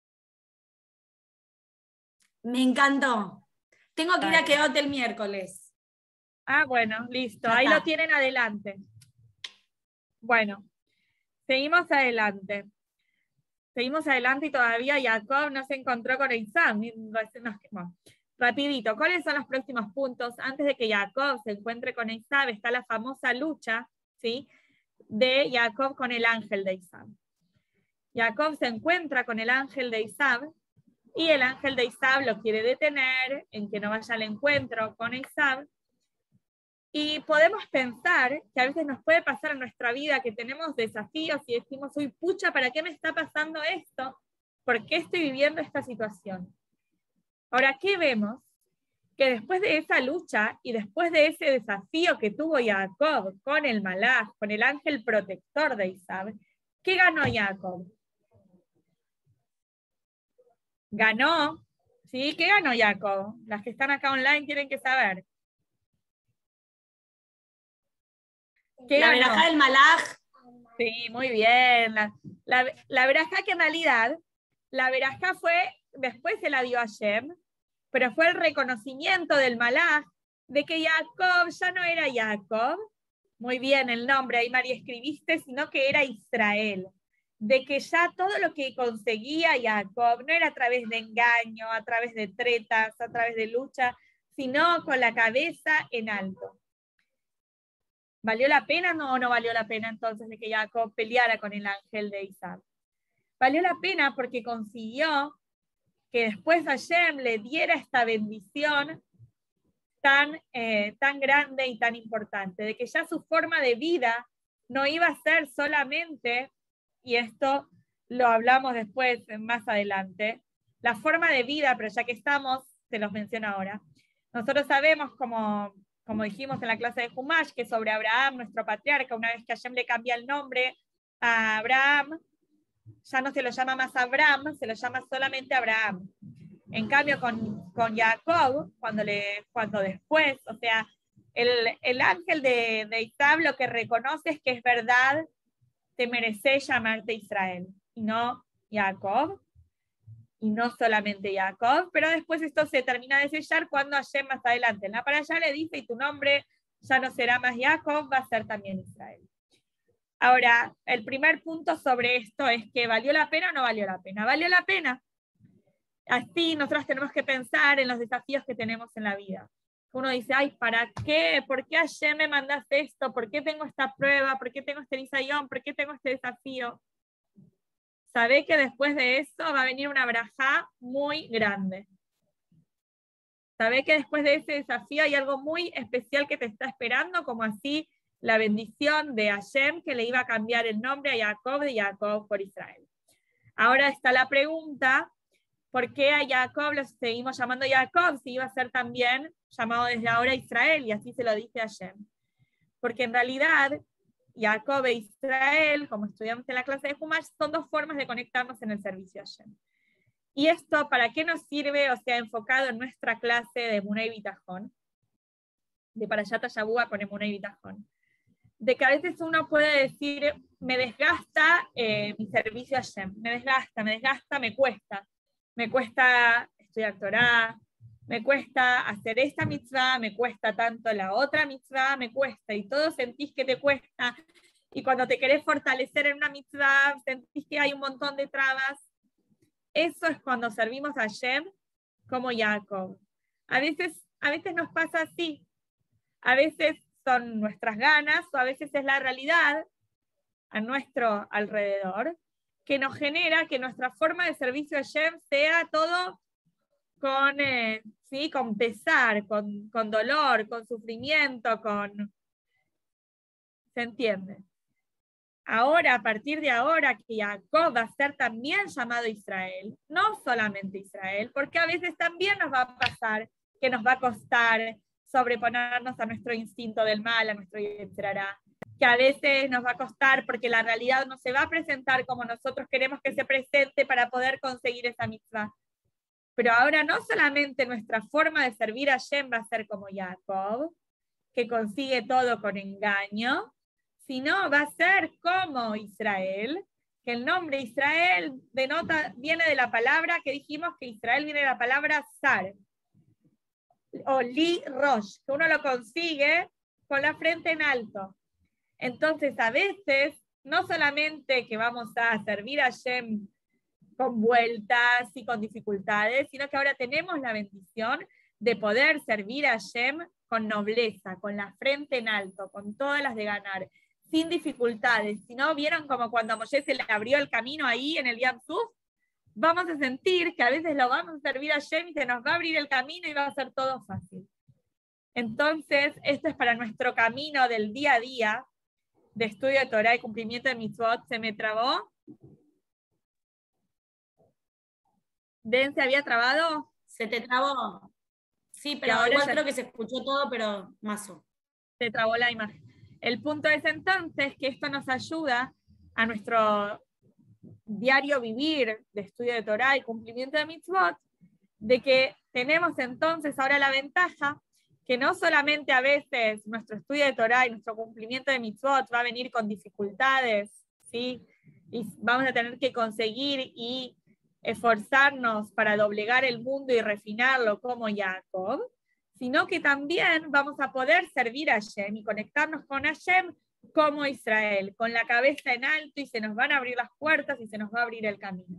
Me encantó. Tengo que ir a Keot el miércoles. Ah, bueno, listo. Ahí lo tienen adelante. Bueno, seguimos adelante. Seguimos adelante y todavía Jacob no se encontró con Esaú. Bueno, rapidito, ¿cuáles son los próximos puntos? Antes de que Jacob se encuentre con Esaú, está la famosa lucha, ¿sí?, de Jacob con el ángel de Esaú. Jacob se encuentra con el ángel de Esaú y el ángel de Esaú lo quiere detener en que no vaya al encuentro con Esaú. Y podemos pensar que a veces nos puede pasar en nuestra vida que tenemos desafíos y decimos, uy, pucha, ¿para qué me está pasando esto? ¿Por qué estoy viviendo esta situación? Ahora, ¿qué vemos? Que después de esa lucha y después de ese desafío que tuvo Jacob con el Malaj, con el ángel protector de Isab, ¿qué ganó Jacob? Ganó, ¿sí? ¿Qué ganó Jacob? Las que están acá online tienen que saber. ¿Qué la ganó? Verajá del Malaj. Sí, muy bien. La, la, la verajá que en realidad, la verajá fue, después se la dio a Hashem, pero fue el reconocimiento del Malaj de que Jacob ya no era Jacob, muy bien el nombre, ahí María escribiste, sino que era Israel, de que ya todo lo que conseguía Jacob no era a través de engaño, a través de tretas, a través de lucha, sino con la cabeza en alto. ¿Valió la pena o no, no valió la pena entonces de que Jacob peleara con el ángel de Isaac? Valió la pena porque consiguió que después Hashem le diera esta bendición tan, eh, tan grande y tan importante, de que ya su forma de vida no iba a ser solamente, y esto lo hablamos después, más adelante, la forma de vida, pero ya que estamos, se los menciono ahora, nosotros sabemos, como, como dijimos en la clase de Humash, que sobre Abraham, nuestro patriarca, una vez que Hashem le cambia el nombre a Abraham, ya no se lo llama más Abraham, se lo llama solamente Abraham. En cambio, con, con Jacob, cuando, le, cuando después, o sea, el, el ángel de, de Isab lo que reconoce es que es verdad, te mereces llamarte Israel, y no Jacob, y no solamente Jacob, pero después esto se termina de sellar cuando Hashem más adelante en la para allá le dice, y tu nombre ya no será más Jacob, va a ser también Israel. Ahora, el primer punto sobre esto es que ¿valió la pena o no valió la pena? Valió la pena. Así nosotros tenemos que pensar en los desafíos que tenemos en la vida. Uno dice, ay, ¿para qué? ¿Por qué ayer me mandaste esto? ¿Por qué tengo esta prueba? ¿Por qué tengo este nisayón? ¿Por qué tengo este desafío? Sabé que después de eso va a venir una brajá muy grande. Sabé que después de ese desafío hay algo muy especial que te está esperando, como así la bendición de Hashem que le iba a cambiar el nombre a Jacob de Jacob por Israel. Ahora está la pregunta, ¿por qué a Jacob lo seguimos llamando Jacob si iba a ser también llamado desde ahora Israel? Y así se lo dice Hashem. Porque en realidad Jacob e Israel, como estudiamos en la clase de Humash, son dos formas de conectarnos en el servicio a Hashem. ¿Y esto para qué nos sirve? O sea, enfocado en nuestra clase de Emuná y Bitajón, de Parashat Shavua con Emuná y Bitajón. De que a veces uno puede decir, me desgasta eh, mi servicio a Hashem, me desgasta, me desgasta, me cuesta. Me cuesta estudiar Torah, me cuesta hacer esta mitzvah, me cuesta tanto la otra mitzvah, me cuesta, y todo sentís que te cuesta, y cuando te querés fortalecer en una mitzvah, sentís que hay un montón de trabas. Eso es cuando servimos a Hashem como Jacob. A veces, a veces nos pasa así, a veces son nuestras ganas, o a veces es la realidad a nuestro alrededor, que nos genera que nuestra forma de servicio a Hashem sea todo con, eh, ¿sí? con pesar, con, con dolor, con sufrimiento, con... ¿Se entiende? Ahora, a partir de ahora, que Jacob va a ser también llamado Israel, no solamente Israel, porque a veces también nos va a pasar que nos va a costar sobreponernos a nuestro instinto del mal, a nuestro yetzerará, que a veces nos va a costar porque la realidad no se va a presentar como nosotros queremos que se presente para poder conseguir esa mitzvah. Pero ahora no solamente nuestra forma de servir a Hashem va a ser como Jacob, que consigue todo con engaño, sino va a ser como Israel, que el nombre Israel denota, viene de la palabra que dijimos que Israel viene de la palabra Sar, o Li Rosh, que uno lo consigue con la frente en alto. Entonces, a veces, no solamente que vamos a servir a Hashem con vueltas y con dificultades, sino que ahora tenemos la bendición de poder servir a Hashem con nobleza, con la frente en alto, con todas las de ganar, sin dificultades. Si no, vieron como cuando a Moshe se le abrió el camino ahí en el Yam Suf, vamos a sentir que a veces lo vamos a servir a Hashem y se nos va a abrir el camino y va a ser todo fácil. Entonces, esto es para nuestro camino del día a día, de estudio de Torah y cumplimiento de mitzvot. ¿Se me trabó? ¿Den se había trabado? Se te trabó. Sí, pero ahora igual ya- creo que se escuchó todo, pero mazo. Se trabó la imagen. El punto es entonces que esto nos ayuda a nuestro diario vivir de estudio de Torah y cumplimiento de mitzvot, de que tenemos entonces ahora la ventaja que no solamente a veces nuestro estudio de Torah y nuestro cumplimiento de mitzvot va a venir con dificultades, ¿sí? Y vamos a tener que conseguir y esforzarnos para doblegar el mundo y refinarlo como Jacob, sino que también vamos a poder servir a Hashem y conectarnos con Hashem como Israel, con la cabeza en alto, y se nos van a abrir las puertas y se nos va a abrir el camino.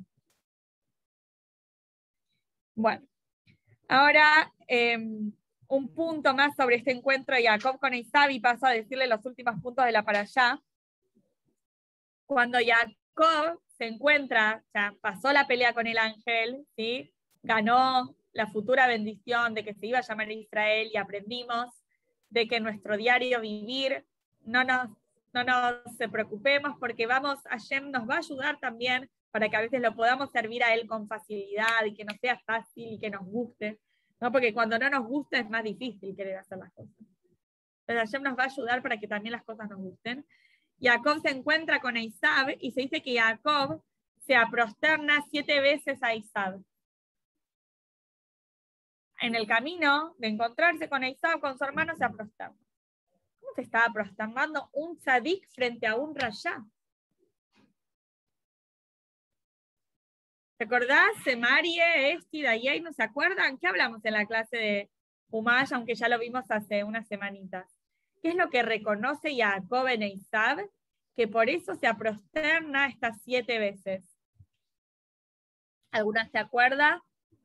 Bueno, ahora eh, un punto más sobre este encuentro de Jacob con Esaú, y paso a decirle los últimos puntos de la parashá. Cuando Jacob se encuentra, ya pasó la pelea con el ángel, ¿sí? Ganó la futura bendición de que se iba a llamar Israel, y aprendimos de que en nuestro diario vivir no nos, no nos preocupemos, porque vamos, Hashem nos va a ayudar también para que a veces lo podamos servir a Él con facilidad y que no sea fácil y que nos guste, ¿no? Porque cuando no nos gusta es más difícil querer hacer las cosas. Entonces Hashem nos va a ayudar para que también las cosas nos gusten. Jacob se encuentra con Esaú y se dice que Jacob se aprosterna siete veces a Esaú. En el camino de encontrarse con Esaú, con su hermano, se aprosterna. ¿Cómo se estaba prosternando un tzadik frente a un rayá? ¿Te acordás? Semarie, Esti, Dayay, ¿no se acuerdan? ¿Qué hablamos en la clase de Humash, aunque ya lo vimos hace unas semanitas? ¿Qué es lo que reconoce Jacob en Esaú? Que por eso se aprosterna estas siete veces. ¿Alguna se acuerda?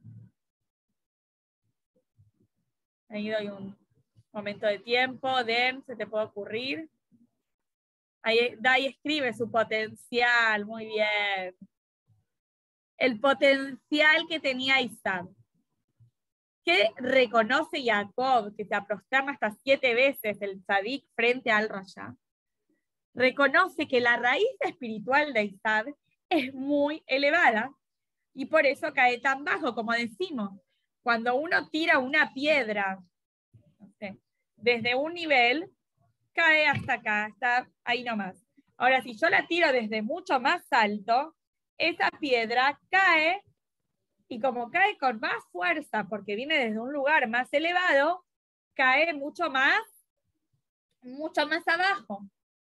Ahí doy un momento de tiempo. Den, ¿se te puede ocurrir? Ahí Dai escribe su potencial. Muy bien. El potencial que tenía Esaú. ¿Qué reconoce Jacob, que se aprosterna hasta siete veces el tzadik frente al rayá? Reconoce que la raíz espiritual de Esaú es muy elevada y por eso cae tan bajo, como decimos. Cuando uno tira una piedra, no sé, desde un nivel, cae hasta acá, está ahí nomás. Ahora, si yo la tiro desde mucho más alto, esa piedra cae, y como cae con más fuerza, porque viene desde un lugar más elevado, cae mucho más, mucho más abajo.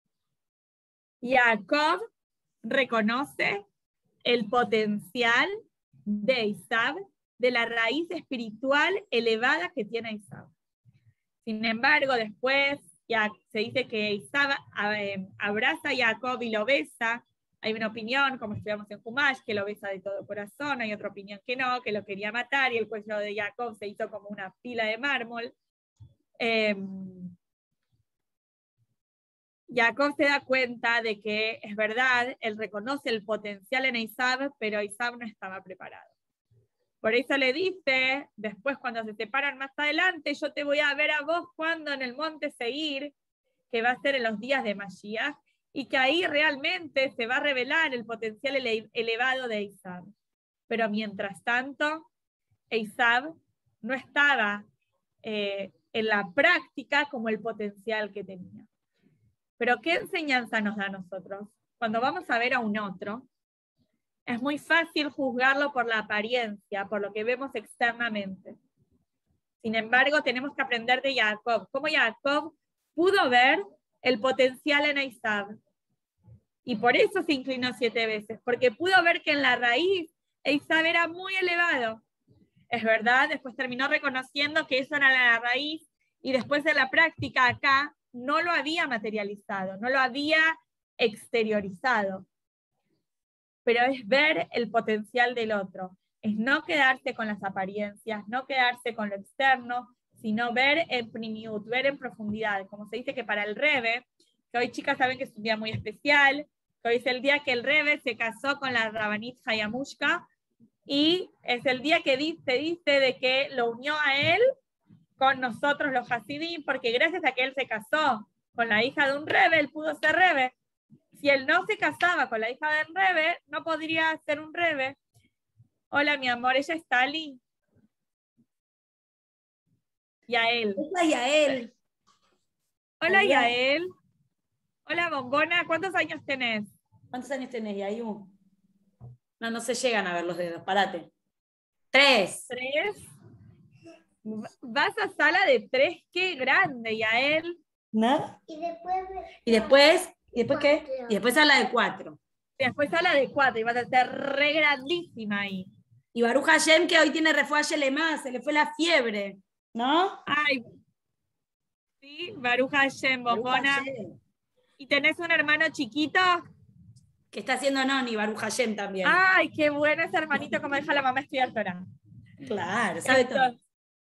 Jacob reconoce el potencial de Esaú, de la raíz espiritual elevada que tiene Esaú. Sin embargo, después ya se dice que Esaú abraza a Jacob y lo besa. Hay una opinión, como estudiamos en Humash, que lo besa de todo corazón. Hay otra opinión que no, que lo quería matar y el cuello de Jacob se hizo como una pila de mármol. Eh, Jacob se da cuenta de que es verdad, él reconoce el potencial en Esaú, pero Esaú no estaba preparado. Por eso le dice, después cuando se separan más adelante, yo te voy a ver a vos cuando en el monte Seir, que va a ser en los días de Mashiach, y que ahí realmente se va a revelar el potencial ele elevado de Esaú. Pero mientras tanto, Esaú no estaba eh, en la práctica como el potencial que tenía. Pero ¿qué enseñanza nos da a nosotros? Cuando vamos a ver a un otro, es muy fácil juzgarlo por la apariencia, por lo que vemos externamente. Sin embargo, tenemos que aprender de Jacob. Cómo Jacob pudo ver el potencial en Esaú. Y por eso se inclinó siete veces, porque pudo ver que en la raíz Esaú era muy elevado. Es verdad, después terminó reconociendo que eso era la raíz, y después de la práctica acá no lo había materializado, no lo había exteriorizado. Pero es ver el potencial del otro, es no quedarse con las apariencias, no quedarse con lo externo, sino ver en primiut, ver en profundidad. Como se dice que para el Rebbe, que hoy chicas saben que es un día muy especial, que hoy es el día que el Rebbe se casó con la Rabanit Hayamushka, y es el día que dice, dice de que lo unió a él con nosotros los Hasidim, porque gracias a que él se casó con la hija de un Rebbe, él pudo ser Rebbe. Si él no se casaba con la hija del Rebbe, no podría ser un Rebbe. Hola, mi amor, ella está Ali. Yael. Hola, Yael. Hola, Hola. Yael. Hola, Bombona. ¿Cuántos años tenés? ¿Cuántos años tenés, Yayu? No, no se llegan a ver los dedos, parate. Tres. ¿Tres? Vas a sala de tres, qué grande, Yael. ¿No? Y después. ¿Y después? ¿Y después qué? Y después a la de cuatro. Después sala de cuatro y vas a ser re grandísima ahí. Y Baruch Hashem, que hoy tiene refuaje más, se le fue la fiebre, ¿no? Ay, sí, Baruch Hashem, Baruch Bombona. Hashem. ¿Y tenés un hermano chiquito? Que está haciendo Noni, Baruch Hashem también. Ay, qué bueno ese hermanito, como deja la mamá estudiar Torah. Claro, sabe Entonces, todo.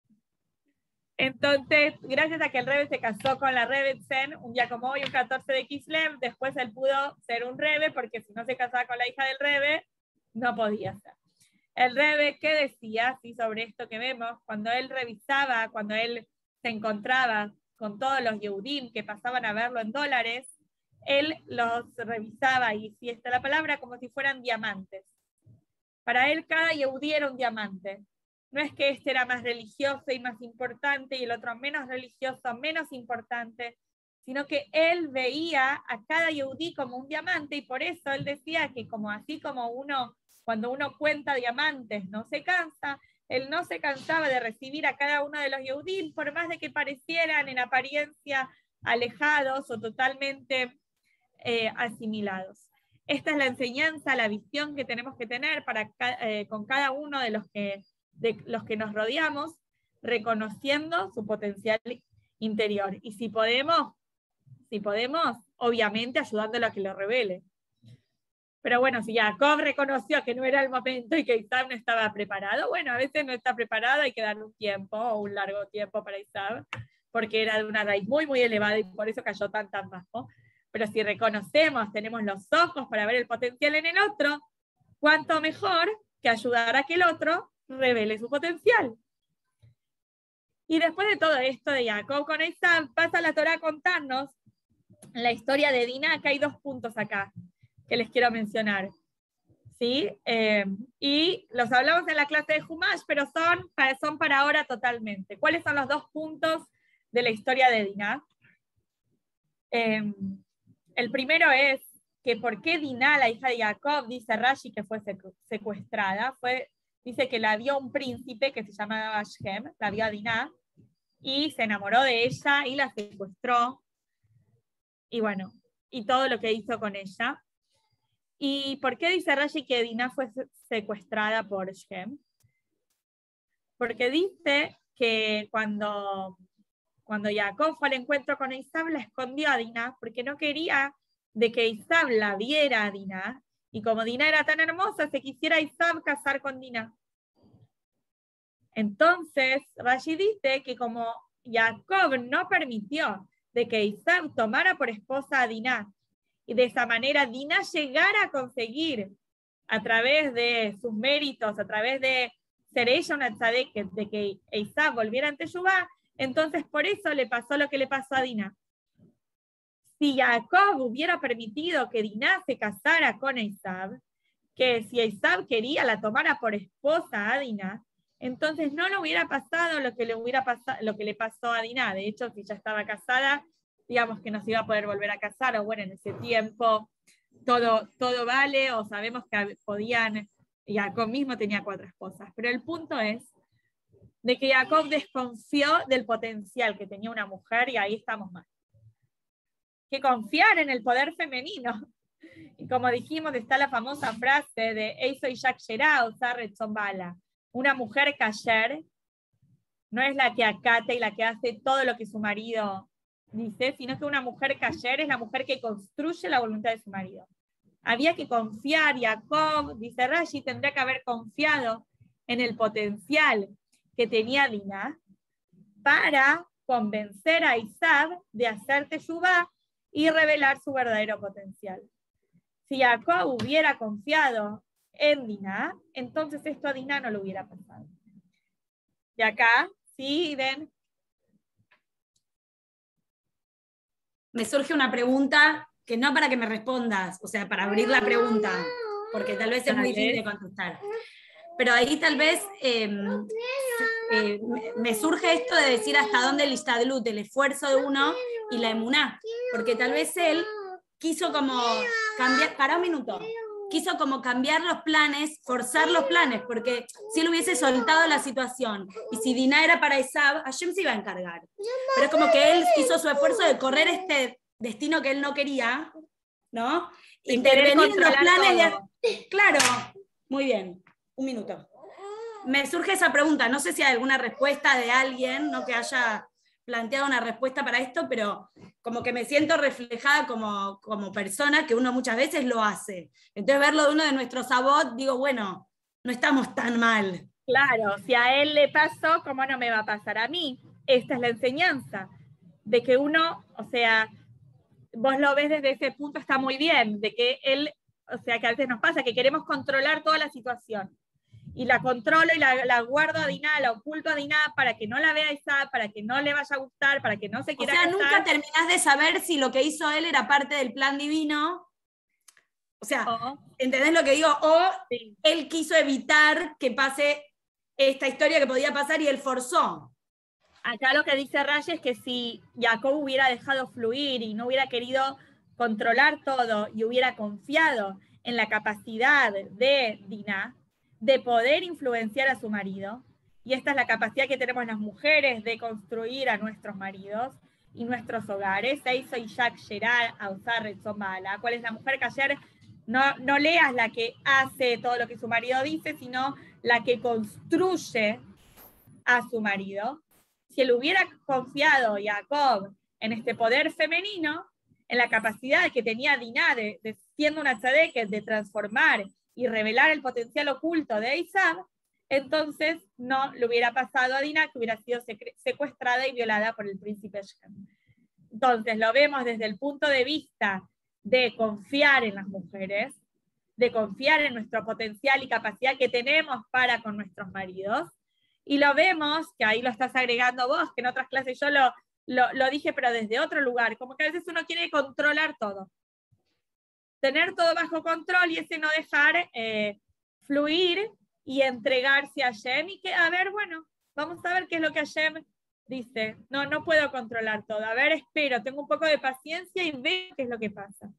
entonces, gracias a que el Rebe se casó con la Rebbetzin, un día como hoy, un catorce de Kislev, después él pudo ser un Rebe, porque si no se casaba con la hija del Rebe, no podía ser. El Rebe, ¿qué decía sí, sobre esto que vemos? Cuando él revisaba, cuando él se encontraba con todos los Yehudim que pasaban a verlo en dólares, él los revisaba, y si está la palabra, como si fueran diamantes. Para él cada Yehudí era un diamante. No es que este era más religioso y más importante y el otro menos religioso, menos importante, sino que él veía a cada Yehudí como un diamante, y por eso él decía que como así como uno, cuando uno cuenta diamantes, no se cansa, él no se cansaba de recibir a cada uno de los Yehudí, por más de que parecieran en apariencia alejados o totalmente eh, asimilados. Esta es la enseñanza, la visión que tenemos que tener para, eh, con cada uno de los que de los que nos rodeamos, reconociendo su potencial interior. Y si podemos, si podemos, obviamente ayudándolo a que lo revele. Pero bueno, si Jacob reconoció que no era el momento y que Isaac no estaba preparado, bueno, a veces no está preparado, hay que darle un tiempo o un largo tiempo para Isaac, porque era de una raíz muy, muy elevada y por eso cayó tan, tan bajo. Pero si reconocemos, tenemos los ojos para ver el potencial en el otro, cuánto mejor que ayudar a que el otro revele su potencial. Y después de todo esto de Jacob con Esaú, pasa la Torá a contarnos la historia de Dina, que hay dos puntos acá que les quiero mencionar. ¿Sí? Eh, y los hablamos en la clase de Humash, pero son para, son para ahora totalmente. ¿Cuáles son los dos puntos de la historia de Dina? Eh, el primero es que por qué Dina, la hija de Jacob, dice Rashi que fue secuestrada, fue dice que la vio un príncipe que se llamaba Shem, la vio a Diná, y se enamoró de ella y la secuestró. Y bueno, y todo lo que hizo con ella. ¿Y por qué dice Rashi que Diná fue secuestrada por Shem? Porque dice que cuando, cuando Jacob fue al encuentro con Esaú, la escondió a Diná, porque no quería de que Esaú la viera a Diná, y como Diná era tan hermosa, se quisiera Esaú casar con Diná. Entonces, Rashi dice que como Jacob no permitió de que Esaú tomara por esposa a Diná, y de esa manera Diná llegara a conseguir, a través de sus méritos, a través de ser ella una tzadeket, de que Esaú volviera ante Teshuvá, entonces por eso le pasó lo que le pasó a Diná. Si Jacob hubiera permitido que Diná se casara con Esaú, que si Esaú quería la tomara por esposa a Diná, entonces no le hubiera pasado lo que le, hubiera pasado, lo que le pasó a Diná. De hecho, si ya estaba casada, digamos que no se iba a poder volver a casar, o bueno, en ese tiempo todo, todo vale, o sabemos que podían, Jacob mismo tenía cuatro esposas. Pero el punto es de que Jacob desconfió del potencial que tenía una mujer, y ahí estamos mal. Que confiar en el poder femenino. Y como dijimos, está la famosa frase de Eiso y Jacques Gerard, Bala. Una mujer kasher no es la que acata y la que hace todo lo que su marido dice, sino que una mujer kasher es la mujer que construye la voluntad de su marido. Había que confiar, Jacob, dice Rashi, tendría que haber confiado en el potencial que tenía Diná para convencer a Esaú de hacer teshuvá y revelar su verdadero potencial. Si Jacob hubiera confiado en Diná, entonces esto a Diná no le hubiera pasado. Y acá, sí, ven. Me surge una pregunta que no para que me respondas, o sea, para abrir la pregunta, porque tal vez es muy difícil de contestar. Pero ahí tal vez, eh, eh, me, me surge esto de decir hasta dónde el istadlut, el esfuerzo de uno y la emuná, porque tal vez él quiso como cambiar, para un minuto, quiso como cambiar los planes, forzar los planes, porque si él hubiese soltado la situación, y si Dinah era para Esab, Hashem se iba a encargar. Pero es como que él hizo su esfuerzo de correr este destino que él no quería, ¿no? Intervenir en los planes de... Claro, muy bien, un minuto. Me surge esa pregunta, no sé si hay alguna respuesta de alguien, no que haya planteado una respuesta para esto, pero como que me siento reflejada como, como persona, que uno muchas veces lo hace. Entonces verlo de uno de nuestros sabot, digo, bueno, no estamos tan mal. Claro, si a él le pasó, ¿cómo no me va a pasar a mí? Esta es la enseñanza, de que uno, o sea, vos lo ves desde ese punto, está muy bien, de que él, o sea, que a veces nos pasa, que queremos controlar toda la situación. Y la controlo y la, la guardo a Dinah, la oculto a Dinah para que no la vea esa, para que no le vaya a gustar, para que no se quiera O sea, casar. nunca terminás de saber si lo que hizo él era parte del plan divino. O sea, Oh, ¿entendés lo que digo? O sí. él quiso evitar que pase esta historia que podía pasar y él forzó. Acá lo que dice Rashi es que si Jacob hubiera dejado fluir y no hubiera querido controlar todo y hubiera confiado en la capacidad de Dinah de poder influenciar a su marido, y esta es la capacidad que tenemos las mujeres de construir a nuestros maridos y nuestros hogares. Eizo Ishak Sherar Ausar Retzomala. ¿Cuál es la mujer que ayer no, no leas la que hace todo lo que su marido dice, sino la que construye a su marido? Si él hubiera confiado, Jacob, en este poder femenino, en la capacidad que tenía Dinah de, de siendo una tzadeket, de transformar y revelar el potencial oculto de Esav, entonces no le hubiera pasado a Dinah que hubiera sido secuestrada y violada por el príncipe Shem. Entonces lo vemos desde el punto de vista de confiar en las mujeres, de confiar en nuestro potencial y capacidad que tenemos para con nuestros maridos, y lo vemos, que ahí lo estás agregando vos, que en otras clases yo lo, lo, lo dije, pero desde otro lugar, como que a veces uno quiere controlar todo. Tener todo bajo control y ese no dejar eh, fluir y entregarse a Hashem y que, a ver, bueno, vamos a ver qué es lo que Hashem dice. No, no puedo controlar todo. A ver, espero, tengo un poco de paciencia y veo qué es lo que pasa.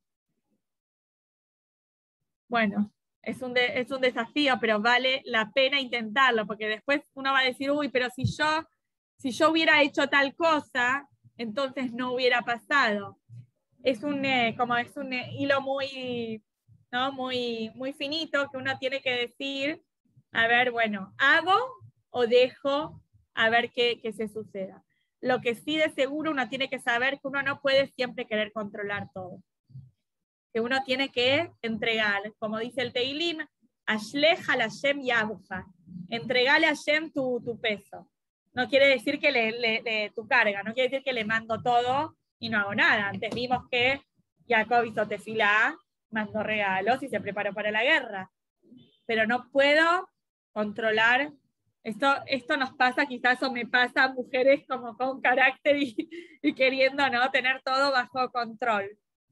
Bueno, es un, de, es un desafío, pero vale la pena intentarlo, porque después uno va a decir, uy, pero si yo, si yo hubiera hecho tal cosa, entonces no hubiera pasado. Es un, eh, como es un eh, hilo muy, ¿no? muy, muy finito que uno tiene que decir, a ver, bueno, ¿hago o dejo a ver qué, qué se suceda? Lo que sí de seguro uno tiene que saber que uno no puede siempre querer controlar todo. Que uno tiene que entregar, como dice el Teilim, Ashlech al Hashem Yabuja, entregale a Hashem tu, tu peso. No quiere decir que le, le, le, tu carga, no quiere decir que le mando todo y no hago nada. Antes vimos que Jacob hizo tefilá, mandó regalos y se preparó para la guerra. Pero no puedo controlar, esto, esto nos pasa, quizás o me pasa a mujeres como con carácter y, y queriendo no tener todo bajo control.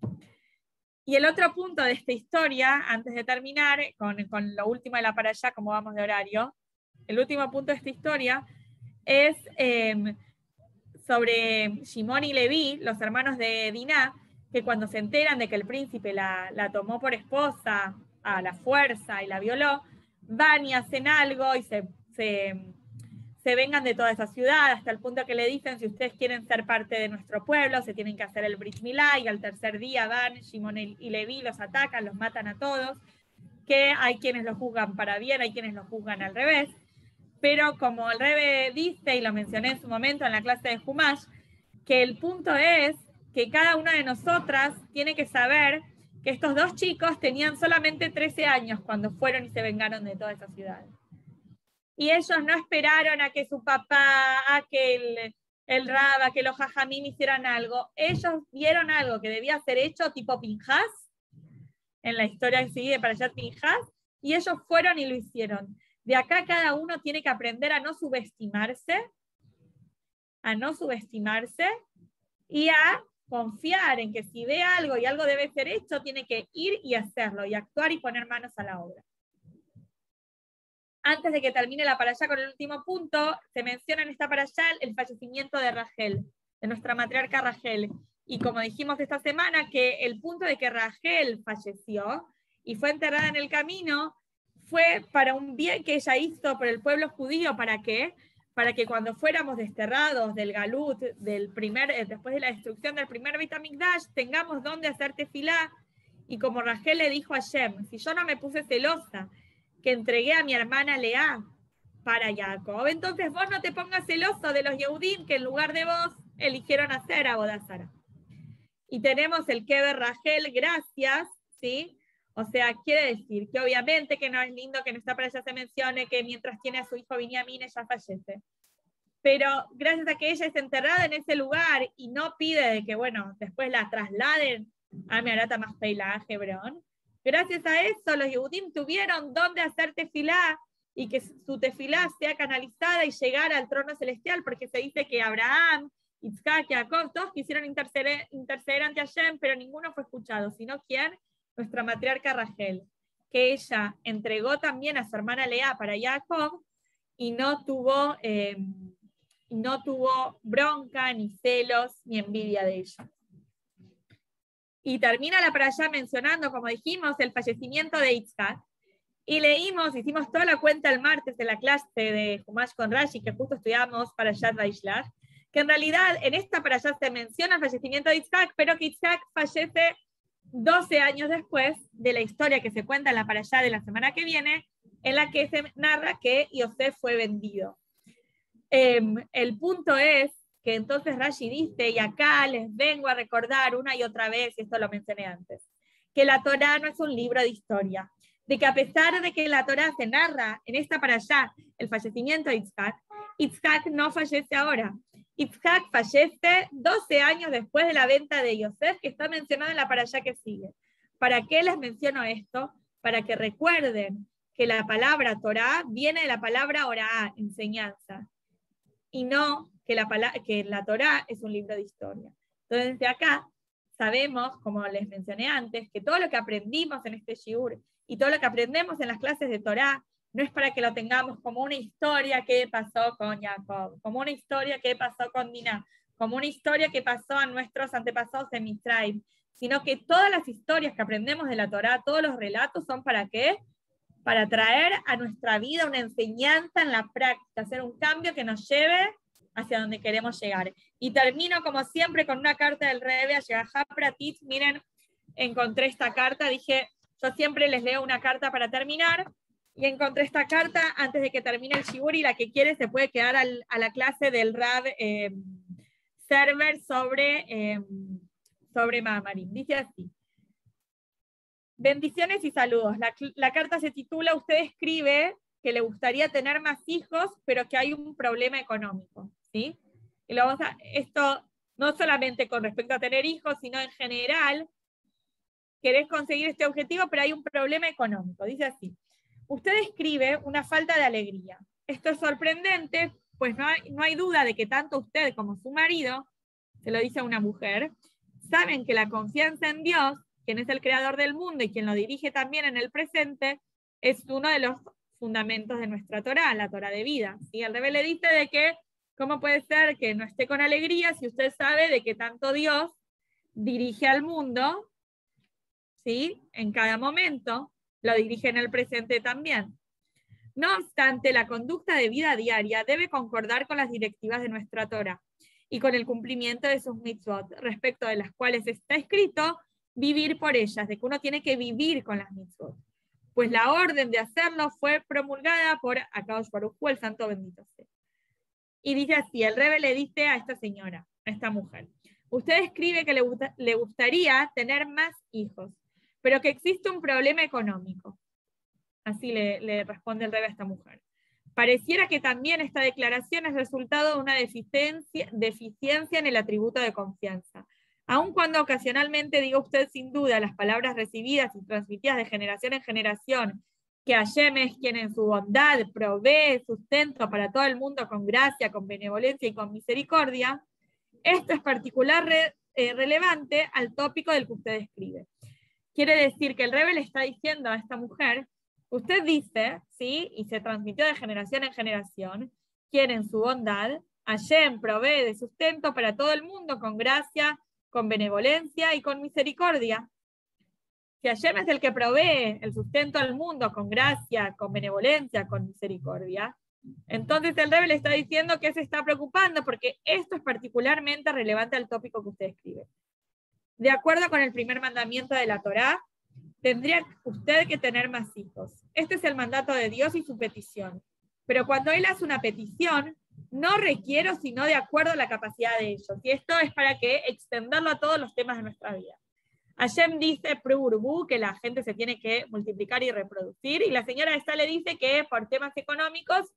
Y el otro punto de esta historia, antes de terminar, con, con lo último de la para allá, como vamos de horario, el último punto de esta historia es eh, sobre Shimon y Leví, los hermanos de Dinah, que cuando se enteran de que el príncipe la, la tomó por esposa a la fuerza y la violó, van y hacen algo y se, se, se vengan de toda esa ciudad, hasta el punto que le dicen, si ustedes quieren ser parte de nuestro pueblo, se tienen que hacer el Brit Milá, y al tercer día van, Shimon y Leví los atacan, los matan a todos, que hay quienes lo juzgan para bien, hay quienes lo juzgan al revés. Pero como el Rebbe dice, y lo mencioné en su momento en la clase de Humash, que el punto es que cada una de nosotras tiene que saber que estos dos chicos tenían solamente trece años cuando fueron y se vengaron de toda esa ciudad. Y ellos no esperaron a que su papá, a que el, el Rab, a que los Jajamim hicieran algo. Ellos vieron algo que debía ser hecho tipo Pinjas, en la historia que sigue para allá Pinjas, y ellos fueron y lo hicieron. De acá cada uno tiene que aprender a no subestimarse, a no subestimarse y a confiar en que si ve algo y algo debe ser hecho, tiene que ir y hacerlo y actuar y poner manos a la obra. antes de que termine la parashá con el último punto, se menciona en esta parashá el fallecimiento de Rachel, de nuestra matriarca Rachel. Y como dijimos esta semana, que el punto de que Rachel falleció y fue enterrada en el camino fue para un bien que ella hizo por el pueblo judío. ¿Para qué? Para que cuando fuéramos desterrados del Galut, del primer, después de la destrucción del primer Beit HaMikdash, tengamos donde hacer tefilá. Y como Rachel le dijo a Shem, si yo no me puse celosa, que entregué a mi hermana Lea para Jacob, entonces vos no te pongas celoso de los Yehudim que en lugar de vos eligieron hacer a Avodat Zará. Y tenemos el Kever Rachel, gracias, ¿sí? O sea, quiere decir que obviamente que no es lindo que en esta parasha se mencione que mientras tiene a su hijo Binyamin ella fallece. Pero gracias a que ella es enterrada en ese lugar y no pide de que, bueno, después la trasladen a Meharata Machpelah, a Hebrón, gracias a eso los Yehudim tuvieron donde hacer tefilá y que su tefilá sea canalizada y llegar al trono celestial, porque se dice que Abraham, Yitzhak, Jacob, todos quisieron interceder, interceder ante Hashem, pero ninguno fue escuchado, sino ¿quién? Nuestra matriarca Rachel, que ella entregó también a su hermana Lea para Jacob y no tuvo, eh, no tuvo bronca, ni celos, ni envidia de ella. Y termina la parashá mencionando, como dijimos, el fallecimiento de Yitzhak. Y leímos, hicimos toda la cuenta el martes de la clase de Humash con Rashi, que justo estudiamos Parashat Vaishlach, que en realidad en esta parashá se menciona el fallecimiento de Yitzhak, pero que Yitzhak fallece doce años después de la historia que se cuenta en la parashá de la semana que viene, en la que se narra que Yosef fue vendido. Eh, el punto es que entonces Rashi dice, y acá les vengo a recordar una y otra vez, y esto lo mencioné antes, que la Torá no es un libro de historia, de que a pesar de que la Torá se narra en esta parashá el fallecimiento de Yitzhak, Yitzhak no fallece ahora. Yitzhak fallece doce años después de la venta de Yosef, que está mencionado en la parashá que sigue. ¿Para qué les menciono esto? Para que recuerden que la palabra Torá viene de la palabra orá, enseñanza, y no que la, que la Torá es un libro de historia. Entonces, de acá sabemos, como les mencioné antes, que todo lo que aprendimos en este shiur y todo lo que aprendemos en las clases de Torá no es para que lo tengamos como una historia que pasó con Jacob, como una historia que pasó con Diná, como una historia que pasó a nuestros antepasados en Mitzrayim, sino que todas las historias que aprendemos de la Torá, todos los relatos, son ¿para qué? Para traer a nuestra vida una enseñanza en la práctica, hacer un cambio que nos lleve hacia donde queremos llegar. Y termino, como siempre, con una carta del Rebbe a Shegajá Pratit. Miren, encontré esta carta, dije, yo siempre les leo una carta para terminar, y encontré esta carta antes de que termine el Shibur, y la que quiere se puede quedar al, a la clase del Rab eh, Server sobre, eh, sobre Mamarim. Dice así. Bendiciones y saludos. La, la carta se titula, usted escribe que le gustaría tener más hijos, pero que hay un problema económico, ¿sí? Y lo vamos a, esto no solamente con respecto a tener hijos, sino en general, querés conseguir este objetivo, pero hay un problema económico. Dice así, usted escribe una falta de alegría. Esto es sorprendente, pues no hay, no hay duda de que tanto usted como su marido, se lo dice a una mujer, saben que la confianza en Dios, quien es el creador del mundo y quien lo dirige también en el presente, es uno de los fundamentos de nuestra Torá, la Torá de vida. ¿Sí? El Rebbe le dice de que, ¿cómo puede ser que no esté con alegría si usted sabe de que tanto Dios dirige al mundo, ¿sí? En cada momento, lo dirige en el presente también? No obstante, la conducta de vida diaria debe concordar con las directivas de nuestra Torá y con el cumplimiento de sus mitzvot, respecto de las cuales está escrito vivir por ellas, de que uno tiene que vivir con las mitzvot. Pues la orden de hacerlo fue promulgada por Akadosh Baruj Hu, el santo bendito sea. Y dice así, el Rebbe le dice a esta señora, a esta mujer, usted escribe que le, gusta, le gustaría tener más hijos, pero que existe un problema económico. Así le, le responde el Rebbe a esta mujer. Pareciera que también esta declaración es resultado de una deficiencia, deficiencia en el atributo de confianza. Aun cuando ocasionalmente diga usted sin duda las palabras recibidas y transmitidas de generación en generación, que Hashem es quien en su bondad provee sustento para todo el mundo con gracia, con benevolencia y con misericordia, esto es particular re, eh, relevante al tópico del que usted escribe. Quiere decir que el Rebbe le está diciendo a esta mujer Usted dice, ¿sí? Y se transmitió de generación en generación, quien en su bondad, Hashem provee de sustento para todo el mundo con gracia, con benevolencia y con misericordia. Si Hashem es el que provee el sustento al mundo con gracia, con benevolencia, con misericordia, entonces el Rebbe le está diciendo que se está preocupando porque esto es particularmente relevante al tópico que usted escribe. De acuerdo con el primer mandamiento de la Torá, tendría usted que tener más hijos. Este es el mandato de Dios y su petición. Pero cuando Él hace una petición, no requiero sino de acuerdo a la capacidad de ellos. Y esto es para que extenderlo a todos los temas de nuestra vida. Hashem dice, Prurbu, que la gente se tiene que multiplicar y reproducir, y la señora esta le dice que por temas económicos,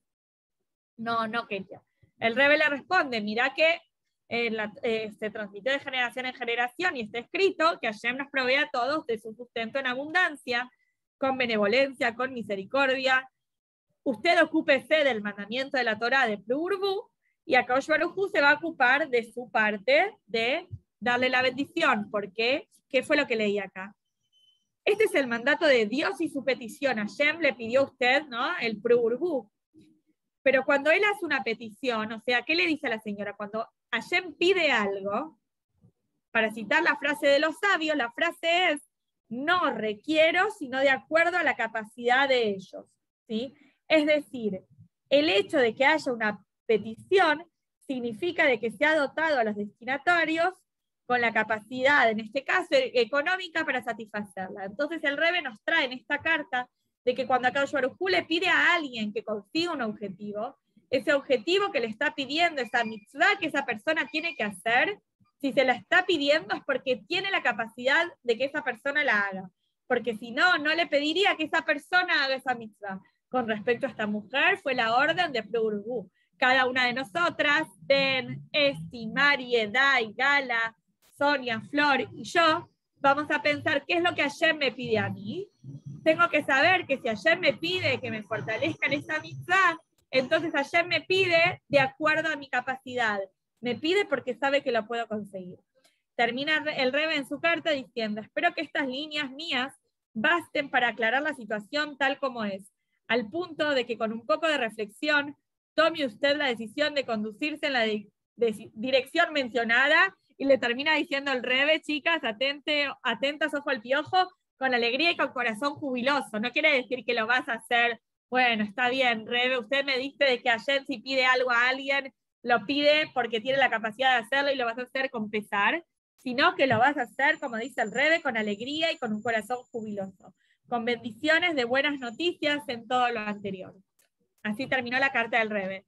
no, no quería. El Rebbe le responde, mira que eh, la, eh, se transmitió de generación en generación y está escrito que Hashem nos provee a todos de su sustento en abundancia, con benevolencia, con misericordia. Usted ocúpese del mandamiento de la Torá de Prurbu, y Akadosh Baruj Hu se va a ocupar de su parte de darle la bendición, porque ¿qué fue lo que leí acá? Este es el mandato de Dios y su petición. Hashem le pidió a usted, ¿no? El Prurbu. Pero cuando él hace una petición, o sea, ¿qué le dice a la señora? Cuando Hashem pide algo, para citar la frase de los sabios, la frase es, no requiero, sino de acuerdo a la capacidad de ellos, ¿sí? Es decir, el hecho de que haya una petición significa de que se ha dotado a los destinatarios con la capacidad, en este caso, económica para satisfacerla. Entonces el Rebbe nos trae en esta carta de que cuando Akadosh Baruj Hu le pide a alguien que consiga un objetivo, ese objetivo que le está pidiendo, esa mitzvah que esa persona tiene que hacer, si se la está pidiendo es porque tiene la capacidad de que esa persona la haga. Porque si no, no le pediría que esa persona haga esa mitzvah. Con respecto a esta mujer, fue la orden de Prurbu. Cada una de nosotras, Den, Esti, Mari, Edai, Gala, Sonia, Flor y yo, vamos a pensar qué es lo que Hashem me pide a mí. Tengo que saber que si Hashem me pide que me fortalezca en esta mitzvah, entonces Hashem me pide de acuerdo a mi capacidad. Me pide porque sabe que lo puedo conseguir. Termina el Rebbe en su carta diciendo, espero que estas líneas mías basten para aclarar la situación tal como es, al punto de que con un poco de reflexión tome usted la decisión de conducirse en la de, de, dirección mencionada, y le termina diciendo el Rebbe, chicas, atente, atentas, ojo al piojo, con alegría y con corazón jubiloso. No quiere decir que lo vas a hacer, bueno, está bien, Rebbe, usted me dice de que ayer si pide algo a alguien, lo pide porque tiene la capacidad de hacerlo y lo vas a hacer con pesar, sino que lo vas a hacer, como dice el Rebbe, con alegría y con un corazón jubiloso, con bendiciones de buenas noticias en todo lo anterior. Así terminó la carta del Rebbe.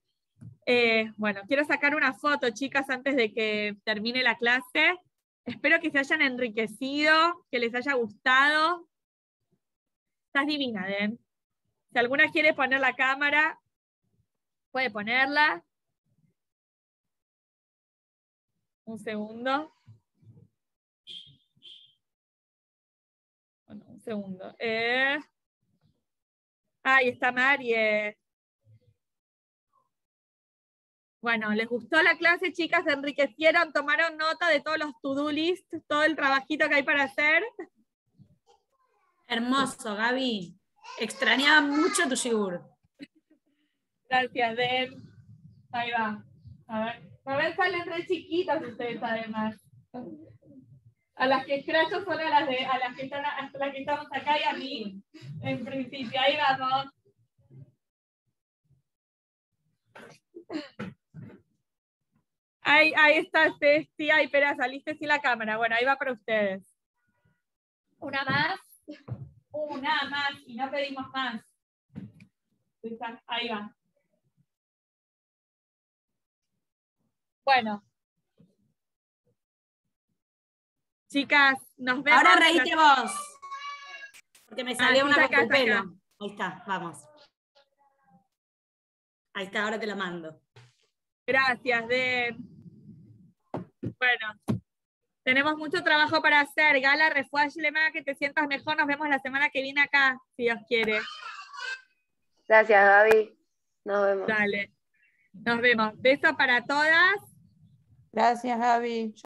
Eh, bueno, quiero sacar una foto, chicas, antes de que termine la clase. Espero que se hayan enriquecido, que les haya gustado. Estás divina, Den. Si alguna quiere poner la cámara, puede ponerla. Un segundo. Bueno, un segundo. Eh... Ahí está Marie. Bueno, ¿les gustó la clase, chicas? ¿Se enriquecieron? ¿Tomaron nota de todos los to-do list? ¿Todo el trabajito que hay para hacer? Hermoso, Gaby. Extrañaba mucho tu shiur. Gracias, Den. Ahí va. A ver. A ver, salen re chiquitas ustedes, además. A las que escracho son a las, de, a las, que están, a las que estamos acá y a mí. En principio, ahí vamos. Ahí, ahí está Ceci. Ay, espera, saliste sin la cámara. Bueno, ahí va para ustedes. Una más. Una más. Y no pedimos más. Ahí va. Bueno. Chicas, nos vemos. Ahora reíste la... vos. Porque me salió ah, una con tu pelo. Acá. Ahí está, vamos. Ahí está, ahora te la mando. Gracias, Den. Bueno, tenemos mucho trabajo para hacer. Gala, refuá, Lema, que te sientas mejor. Nos vemos la semana que viene acá, si Dios quiere. Gracias, Gaby. Nos vemos. Dale. Nos vemos. Beso para todas. Gracias, Gaby.